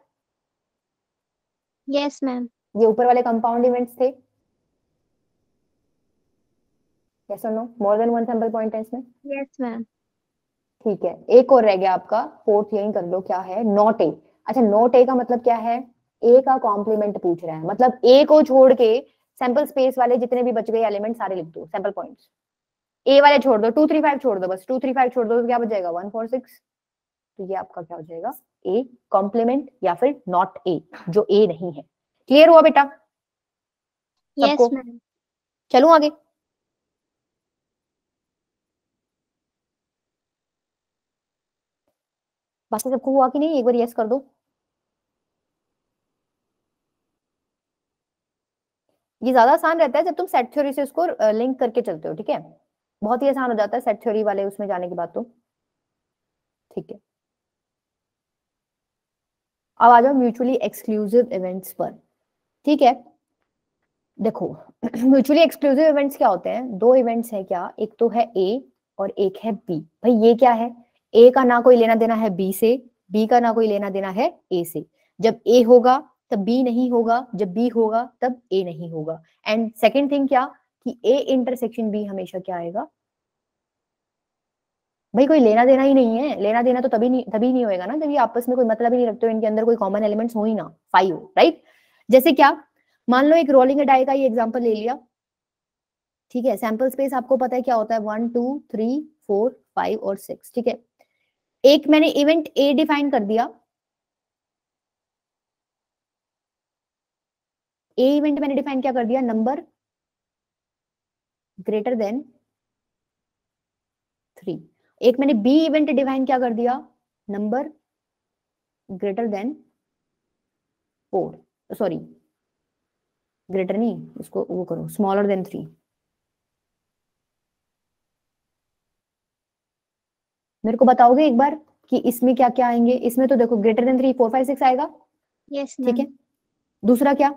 Yes ma'am. ये ऊपर वाले कंपाउंड इवेंट्स थे। यस और no, more than one sample point है इसमें। Yes ma'am. ठीक है, एक और रह गया आपका, फोर्थ यही कर लो, क्या है, नॉट ए। अच्छा नॉट ए का मतलब क्या है, ए का कॉम्प्लीमेंट पूछ रहा है, मतलब ए को छोड़ के सैंपल स्पेस वाले जितने भी बच गए एलिमेंट सारे लिख दो, सैंपल पॉइंट्स। ए वाले छोड़ दो, टू थ्री फाइव छोड़ दो, बस टू थ्री फाइव छोड़ दो, तो क्या बच जाएगा, वन फोर सिक्स। तो ये आपका क्या हो जाएगा, ए कॉम्प्लीमेंट या फिर नॉट ए, जो ए नहीं है। क्लियर हुआ बेटा सबको? Yes ma'am. चलूं आगे। बाकी सबको हुआ कि नहीं, एक बार यस कर दो। ये ज्यादा आसान रहता है जब तुम सेट थ्योरी से उसको लिंक करके चलते हो, ठीक है, बहुत ही आसान हो जाता है सेट थ्योरी वाले उसमें जाने के बाद तो, ठीक है। अब आ जाओ म्यूचुअली एक्सक्लूसिव इवेंट्स पर, ठीक है। देखो म्यूचुअली एक्सक्लूसिव इवेंट्स क्या होते हैं, दो इवेंट्स है क्या, एक तो है ए और एक है बी। भाई ये क्या है, ए का ना कोई लेना देना है बी से, बी का ना कोई लेना देना है ए से। जब ए होगा तब बी नहीं होगा, जब बी होगा तब ए नहीं होगा। एंड सेकेंड थिंग क्या, कि ए इंटरसेक्शन बी हमेशा क्या आएगा, भाई कोई लेना देना ही नहीं है, लेना देना तो तभी नहीं तभी नहीं होएगा ना जब ये आपस में कोई मतलब ही नहीं रखते हो, इनके अंदर कोई कॉमन एलिमेंट्स हो ही ना, फाइव, राइट। जैसे क्या, मान लो एक रोलिंग डाई का ये एग्जांपल ले लिया, ठीक है। सैंपल स्पेस आपको पता है क्या होता है, one two three four five और सिक्स, ठीक है। एक मैंने इवेंट ए डिफाइन कर दिया, ए इवेंट मैंने डिफाइन क्या कर दिया, नंबर ग्रेटर देन थ्री। एक मैंने बी इवेंट डिफाइन क्या कर दिया, number greater than four, sorry greater नहीं, इसको वो करो स्मॉलर देन थ्री। मेरे को बताओगे एक बार कि इसमें क्या क्या आएंगे, इसमें तो देखो greater than three, four five six आएगा, यस ठीक है। मैम। दूसरा क्या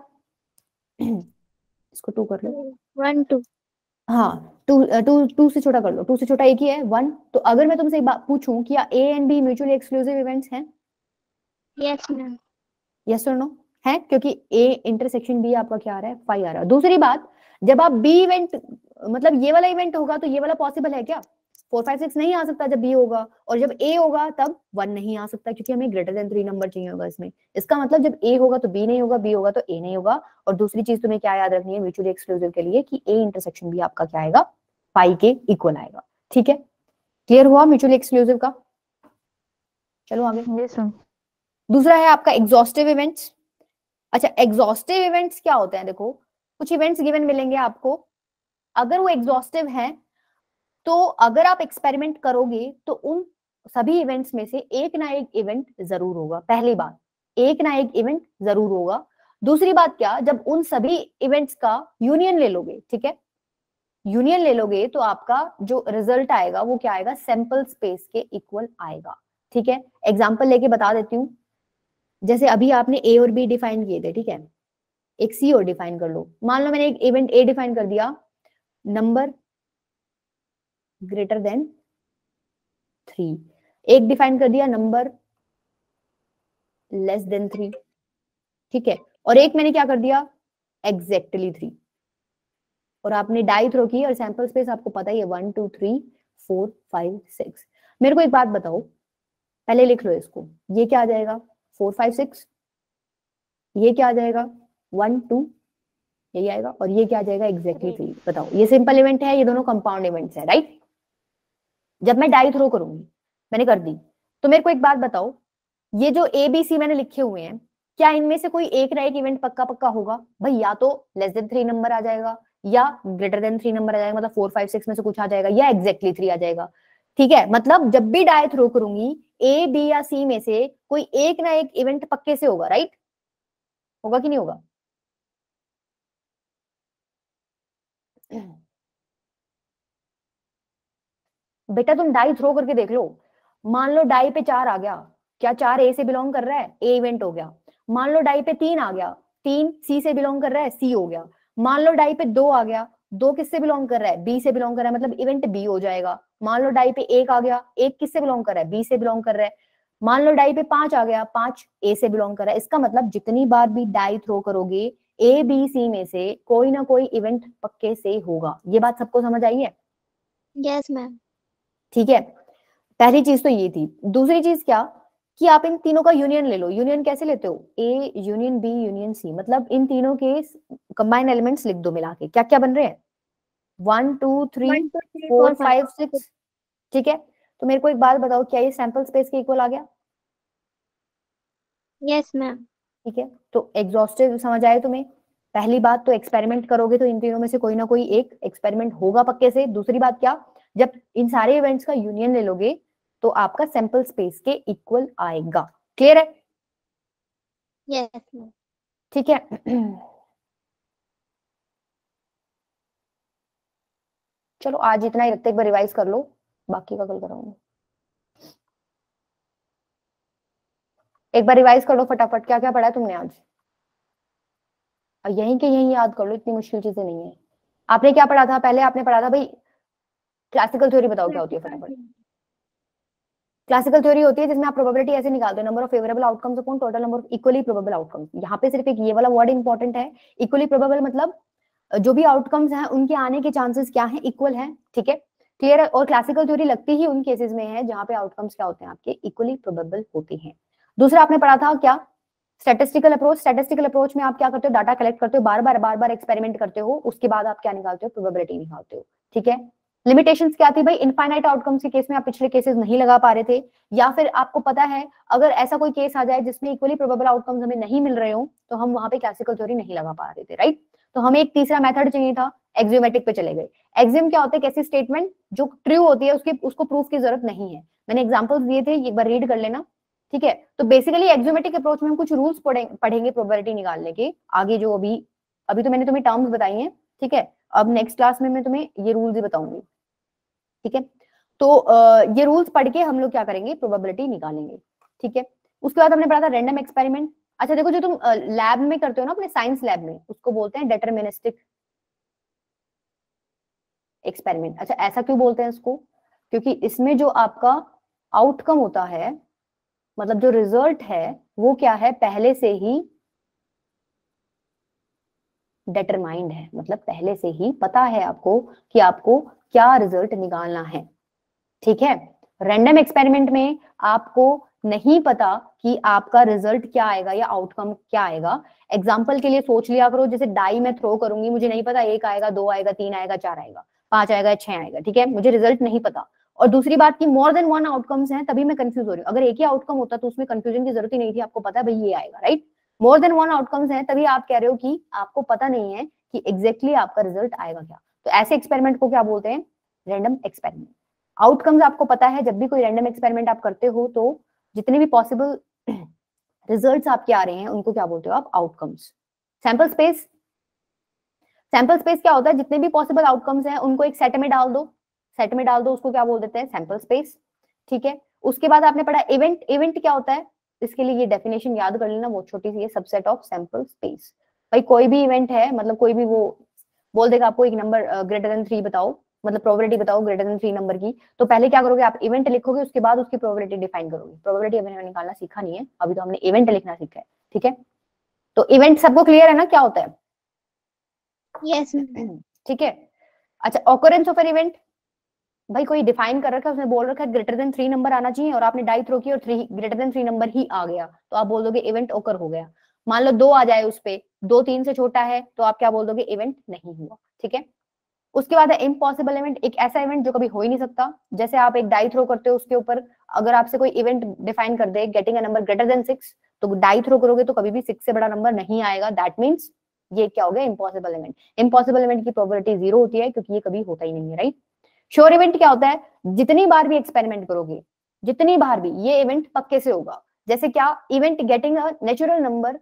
इसको टू कर लो, वन टू। हाँ टू टू टू से छोटा कर लो, टू से छोटा एक ही है, वन। तो अगर मैं तुमसे एक बात पूछूं कि A and B mutually exclusive events हैं, यस मैम। यस और नो, है, क्योंकि ए इंटरसेक्शन बी आपका क्या आ रहा है, फाइव आ रहा है। दूसरी बात, जब आप बी इवेंट मतलब ये वाला इवेंट होगा तो ये वाला पॉसिबल है क्या, फोर फाइव सिक्स नहीं आ सकता जब बी होगा, और जब ए होगा तब वन नहीं आ सकता, क्योंकि हमें ग्रेटर देन थ्री नंबर चाहिए होगा इसमें। इसका मतलब जब ए होगा तो बी नहीं होगा, बी होगा तो ए नहीं होगा। और दूसरी चीज तुम्हें क्या याद रखनी है म्यूचुअली एक्सक्लूसिव के लिए, कि ए इंटरसेक्शन बी आपका क्या आएगा, पाई के इक्वल आएगा, ठीक है। क्लियर हुआ म्यूचुअली एक्सक्लूसिव का? चलो आगे। Yes ma'am. दूसरा है आपका एग्जॉस्टिव इवेंट्स। अच्छा एग्जॉस्टिव इवेंट्स क्या होते हैं, देखो कुछ इवेंट्स गिवन मिलेंगे आपको, अगर वो एग्जॉस्टिव है तो अगर आप एक्सपेरिमेंट करोगे तो उन सभी इवेंट्स में से एक ना एक इवेंट जरूर होगा, पहली बात, एक ना एक इवेंट जरूर होगा। दूसरी बात क्या, जब उन सभी इवेंट्स का यूनियन ले लोगे, ठीक है, यूनियन ले लोगे तो आपका जो रिजल्ट आएगा वो क्या आएगा, सैंपल स्पेस के इक्वल आएगा, ठीक है। एग्जांपल लेके बता देती हूँ, जैसे अभी आपने ए और बी डिफाइन किए थे, ठीक है, एक सी और डिफाइन कर लो। मान लो मैंने एक इवेंट ए डिफाइन कर दिया, नंबर ग्रेटर देन थ्री, एक डिफाइन कर दिया नंबर लेस देन थ्री, ठीक है, और एक मैंने क्या कर दिया, एग्जैक्टली थ्री। और आपने डाई थ्रो की और सैंपल स्पेस आपको पता ही है, one two three four five six. मेरे को एक बात बताओ, पहले लिख लो इसको, ये क्या आ जाएगा, फोर फाइव सिक्स, ये क्या आ जाएगा, वन टू, यही आएगा, और ये क्या आ जाएगा, एग्जैक्टली थ्री। बताओ, ये सिंपल इवेंट है, ये दोनों कंपाउंड इवेंट्स है, राइट। जब मैं डाई थ्रो करूंगी, मैंने कर दी, तो मेरे को एक बात बताओ, ये जो ए बी सी मैंने लिखे हुए हैं, क्या इनमें से कोई एक ना एक इवेंट पक्का पक्का होगा भाई, या तो लेस देन थ्री नंबर आ जाएगा, या ग्रेटर देन थ्री नंबर आ जाएगा, मतलब फोर फाइव सिक्स में से कुछ आ जाएगा, या एग्जैक्टली थ्री आ जाएगा, ठीक है। मतलब जब भी डाई थ्रो करूंगी, ए बी या सी में से कोई एक ना एक इवेंट पक्के से होगा, राइट, होगा कि नहीं होगा? बेटा तुम डाई थ्रो करके देख लो, मान लो डाई पे चार आ गया, क्या चार ए से बिलोंग कर रहा है, ए इवेंट हो गया। मान लो डाई पे तीन आ गया, तीन सी से बिलोंग कर रहा है, सी हो गया। मान लो डाई पे दो आ गया, दो किससे बिलोंग कर रहा है, बी से बिलोंग कर रहा है, मतलब इवेंट बी हो जाएगा। मान लो डाई पे एक आ गया, एक किससे बिलोंग कर रहा है, बी से बिलोंग कर रहा है। मान लो डाई पे पांच आ गया, पांच ए से बिलोंग कर रहा है। इसका मतलब जितनी बार भी डाई थ्रो करोगे ए बी सी में से कोई ना कोई इवेंट पक्के से होगा। ये बात सबको समझ आई है? Yes ma'am. ठीक है, पहली चीज तो ये थी। दूसरी चीज क्या कि आप इन तीनों का यूनियन ले लो। यूनियन कैसे लेते हो, A union B union C, मतलब इन तीनों के कंबाइन एलिमेंट्स लिख दो मिला के, क्या क्या बन रहे हैं, one two three one two three four four five five. Six. ठीक है, तो मेरे को एक बात बताओ, क्या ये सैंपल स्पेस के इक्वल आ गया? Yes ma'am. ठीक है, तो एग्जॉस्टिव समझ आए तुम्हें? पहली बात तो एक्सपेरिमेंट करोगे तो इन तीनों में से कोई ना कोई एक एक्सपेरिमेंट होगा पक्के से। दूसरी बात क्या, जब इन सारे इवेंट्स का यूनियन ले लोगे तो आपका सैंपल स्पेस के इक्वल आएगा। क्लियर है? Yes ma'am. ठीक है। चलो आज इतना ही रखते, एक बार रिवाइज कर लो, बाकी का कल कराऊंगी। एक बार रिवाइज कर लो फटाफट, क्या क्या पढ़ा है तुमने आज, और यहीं के यहीं याद कर लो, इतनी मुश्किल चीजें नहीं है। आपने क्या पढ़ा था पहले? आपने पढ़ा था भाई क्लासिकल थ्योरी, बताओ क्या होती है फटाफट। क्लासिकल थ्योरी होती है जिसमें आप प्रोबेबिलिटी ऐसे निकालते हो, number of favourable outcomes upon total number of equally probable outcomes. यहाँ पे सिर्फ एक ये वाला वर्ड इंपॉर्टेंट है, इक्वली प्रोबेबल, मतलब जो भी आउटकम्स हैं उनके आने के चांसेस क्या हैं, इक्वल हैं। ठीक है, क्लियर है? और क्लासिकल थ्योरी लगती ही उन केसेस में है जहां पे आउटकम्स क्या होते हैं, आपके इक्वली प्रोबेबल होते हैं। दूसरा आपने पढ़ा था क्या, स्टैटिस्टिकल अप्रोच। स्टैटिस्टिकल अप्रोच में आप क्या करते हो, डाटा कलेक्ट करते हो, बार बार बार बार एक्सपेरिमेंट करते हो, उसके बाद आप क्या निकालते हो, प्रोबेबिलिटी निकालते हो। ठीक है, लिमिटेशंस क्या थी भाई, इनफाइनाइट आउटकम्स के केस में आप पिछले केसेस नहीं लगा पा रहे थे, या फिर आपको पता है अगर ऐसा कोई केस आ जाए जिसमें इक्वली प्रोबेबल आउटकम्स हमें नहीं मिल रहे हो तो हम वहां पे क्लासिकल थ्योरी नहीं लगा पा रहे थे, राइट? तो हमें एक तीसरा मेथड चाहिए था, एक्सियोमेटिक पे चले गए। एक्सियम क्या होता है, कैसी स्टेटमेंट जो ट्रू होती है उसके उसको प्रूफ की जरूरत नहीं है। मैंने एग्जांपल्स दिए थे, एक बार रीड कर लेना। ठीक है, तो बेसिकली एक्सियोमेटिक अप्रोच में हम कुछ रूल्स पढ़ेंगे प्रोबेबिलिटी निकालने के आगे, जो अभी अभी तो मैंने तुम्हें टर्म्स बताई हैं। ठीक है, अब नेक्स्ट क्लास में मैं तुम्हें ये रूल्स ही बताऊंगी। ठीक है, तो uh, ये रूल्स पढ़ के हम लोग क्या करेंगे, प्रोबेबिलिटी निकालेंगे। ठीक है, उसके बाद हमने पढ़ा था रैंडम एक्सपेरिमेंट। अच्छा देखो, जो तुम लैब uh, में करते हो ना अपने साइंस लैब में, उसको बोलते हैं डिटरमिनिस्टिक एक्सपेरिमेंट। अच्छा ऐसा क्यों बोलते हैं इसको, क्योंकि इसमें जो आपका आउटकम होता है, मतलब जो रिजल्ट है वो क्या है, पहले से ही डिटरमाइंड है, मतलब पहले से ही पता है आपको कि आपको क्या रिजल्ट निकालना है। ठीक है, रैंडम एक्सपेरिमेंट में आपको नहीं पता कि आपका रिजल्ट क्या आएगा या आउटकम क्या आएगा। एग्जाम्पल के लिए सोच लिया करो, जैसे डाई में थ्रो करूंगी, मुझे नहीं पता एक आएगा, दो आएगा, तीन आएगा, चार आएगा, पांच आएगा, छह आएगा। ठीक है, मुझे रिजल्ट नहीं पता। और दूसरी बात की मोर देन वन आउटकम्स हैं तभी मैं कंफ्यूज हो रही हूँ। अगर एक ही आउटकम होता तो उसमें कंफ्यूजन की जरूरत ही नहीं थी, आपको पता है भाई ये आएगा, right? More than one outcomes हैं तभी आप कह रहे हो कि आपको पता नहीं है कि एग्जैक्टली exactly आपका रिजल्ट आएगा क्या। तो ऐसे एक्सपेरिमेंट को क्या बोलते हैं, रैंडम एक्सपेरिमेंट। आउटकम्स आपको पता है, जब भी कोई रैंडम एक्सपेरिमेंट आप करते हो तो जितने भी पॉसिबल रिजल्ट्स आपके आ रहे हैं उनको क्या बोलते हो आप, outcomes. Sample space, sample space क्या होता है, जितने भी पॉसिबल आउटकम्स हैं उनको एक सेट में डाल दो, सेट में डाल दो, उसको क्या बोल देते हैं, सैंपल स्पेस। ठीक है, उसके बाद आपने पढ़ा इवेंट। इवेंट क्या होता है, इसके लिए ये डेफिनेशन याद कर लेना, बहुत छोटी सी है, सबसेट ऑफ सैंपल स्पेस। भाई कोई भी इवेंट है, मतलब कोई भी वो बोल देगा आपको एक नंबर ग्रेटर देन थ्री बताओ, मतलब प्रोबेबिलिटी बताओ ग्रेटर देन थ्री नंबर की, तो पहले क्या करोगे आप, इवेंट लिखोगे, उसके बाद उसकी प्रोबेबिलिटी डिफाइन करोगे। प्रोबेबिलिटी अभी हमने निकालना सीखा नहीं है, अभी तो हमने इवेंट लिखना सीखा है। ठीक है, तो इवेंट सबको क्लियर है ना क्या होता है? यस। ठीक है, अच्छा ऑकरेंस ऑफ एन इवेंट, भाई कोई डिफाइन कर रखा है, उसने बोल रखा है ग्रेटर देन थ्री नंबर आना चाहिए और आपने डाई थ्रो की और three greater than three number ही आ गया, तो आप बोल दोगे इवेंट ओकर हो गया। मान लो दो आ जाए उस पे, दो तीन से छोटा है, तो आप क्या बोल दोगे, इवेंट नहीं हुआ। ठीक है, उसके बाद है इम्पॉसिबल इवेंट, एक ऐसा इवेंट जो कभी हो ही नहीं सकता। जैसे आप एक डाई थ्रो करते हो, उसके ऊपर अगर आपसे कोई इवेंट डिफाइन कर दे getting a number greater than six, तो डाई थ्रो करोगे तो कभी भी सिक्स से बड़ा नंबर नहीं आएगा। दैट मीन्स ये क्या हो गया, इम्पॉसिबल इवेंट। इम्पॉसिबल इवेंट की प्रोबेबिलिटी जीरो होती है क्योंकि ये कभी होता ही नहीं है, राइट? श्योर इवेंट क्या होता है, जितनी बार भी एक्सपेरिमेंट करोगे, जितनी बार भी ये इवेंट पक्के से होगा। जैसे क्या, event getting a natural number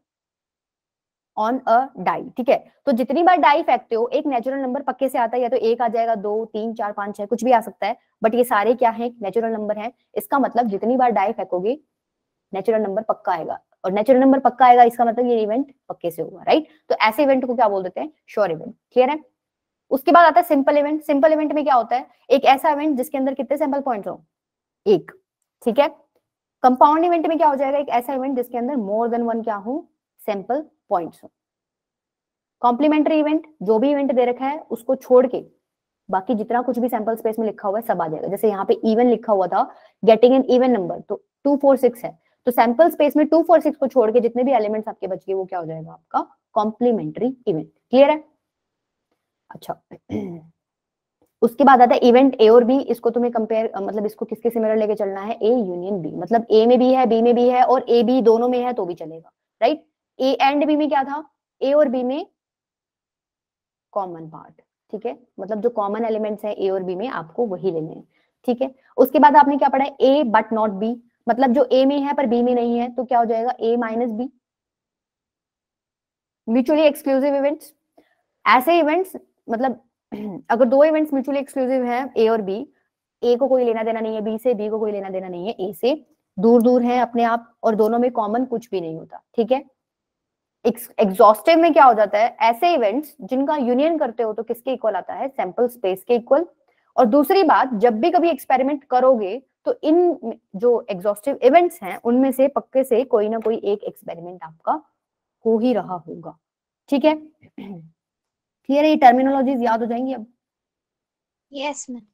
on a die. ठीक है, तो जितनी बार डाई फेंकते हो एक नेचुरल नंबर पक्के से आता है, या तो एक आ जाएगा, दो, तीन, चार, पांच, छह, कुछ भी आ सकता है, बट ये सारे क्या है, नेचुरल नंबर है। इसका मतलब जितनी बार डाई फेंकोगे नेचुरल नंबर पक्का आएगा। और नेचुरल नंबर पक्का आएगा, इसका मतलब ये इवेंट पक्के से होगा, राइट। तो ऐसे इवेंट को क्या बोल देते हैं, श्योर इवेंट। क्लियर है। उसके बाद आता है सिंपल इवेंट। सिंपल इवेंट में क्या होता है, एक ऐसा इवेंट जिसके अंदर कितने सैंपल पॉइंट्स हो, एक, ठीक है। कंपाउंड इवेंट में क्या हो जाएगा, एक ऐसा इवेंट जिसके अंदर मोर देन वन क्या हो, सैंपल पॉइंट्स हो। कॉम्प्लीमेंट्री इवेंट, जो भी इवेंट दे रखा है उसको छोड़ के बाकी जितना कुछ भी सैंपल स्पेस में लिखा हुआ है सब आ जाएगा। जैसे यहाँ पे इवन लिखा हुआ था, गेटिंग एन इवन नंबर, तो टू फोर सिक्स है, तो सैंपल स्पेस में टू फोर सिक्स को छोड़ के जितने भी एलिमेंट्स आपके बच गए वो क्या हो जाएगा, आपका कॉम्प्लीमेंट्री इवेंट। क्लियर है। अच्छा उसके बाद आता है इवेंट ए और बी। इसको तुम्हें कंपेयर मतलब इसको किसके सिमिलर लेके चलना है, ए यूनियन बी, मतलब ए में भी है बी में भी है और ए बी दोनों में है तो भी चलेगा, राइट। ए एंड बी में क्या था, ए और बी में कॉमन पार्ट, ठीक है, मतलब जो कॉमन एलिमेंट्स है ए और बी में आपको वही लेने हैं, ठीक है। उसके बाद आपने क्या पढ़ा है, ए बट नॉट बी, मतलब जो ए में है पर बी में नहीं है तो क्या हो जाएगा, A minus B. Mutually exclusive events, ऐसे इवेंट्स मतलब अगर दो इवेंट्स म्यूचुअली एक्सक्लूसिव हैं ए और बी, ए को कोई लेना देना नहीं है बी से, बी को कोई लेना देना नहीं है ए से, दूर दूर है अपने आप और दोनों में कॉमन कुछ भी नहीं होता, ठीक है। एग्जॉस्टिव में क्या हो जाता है, ऐसे इवेंट्स जिनका यूनियन करते हो तो किसके इक्वल आता है, सैंपल स्पेस के इक्वल। और दूसरी बात, जब भी कभी एक्सपेरिमेंट करोगे तो इन जो एग्जॉस्टिव इवेंट्स हैं उनमें से पक्के से कोई ना कोई एक एक्सपेरिमेंट आपका हो ही रहा होगा, ठीक है। क्लियर है, ये टर्मिनोलॉजीज याद हो जाएंगी अब। Yes ma'am.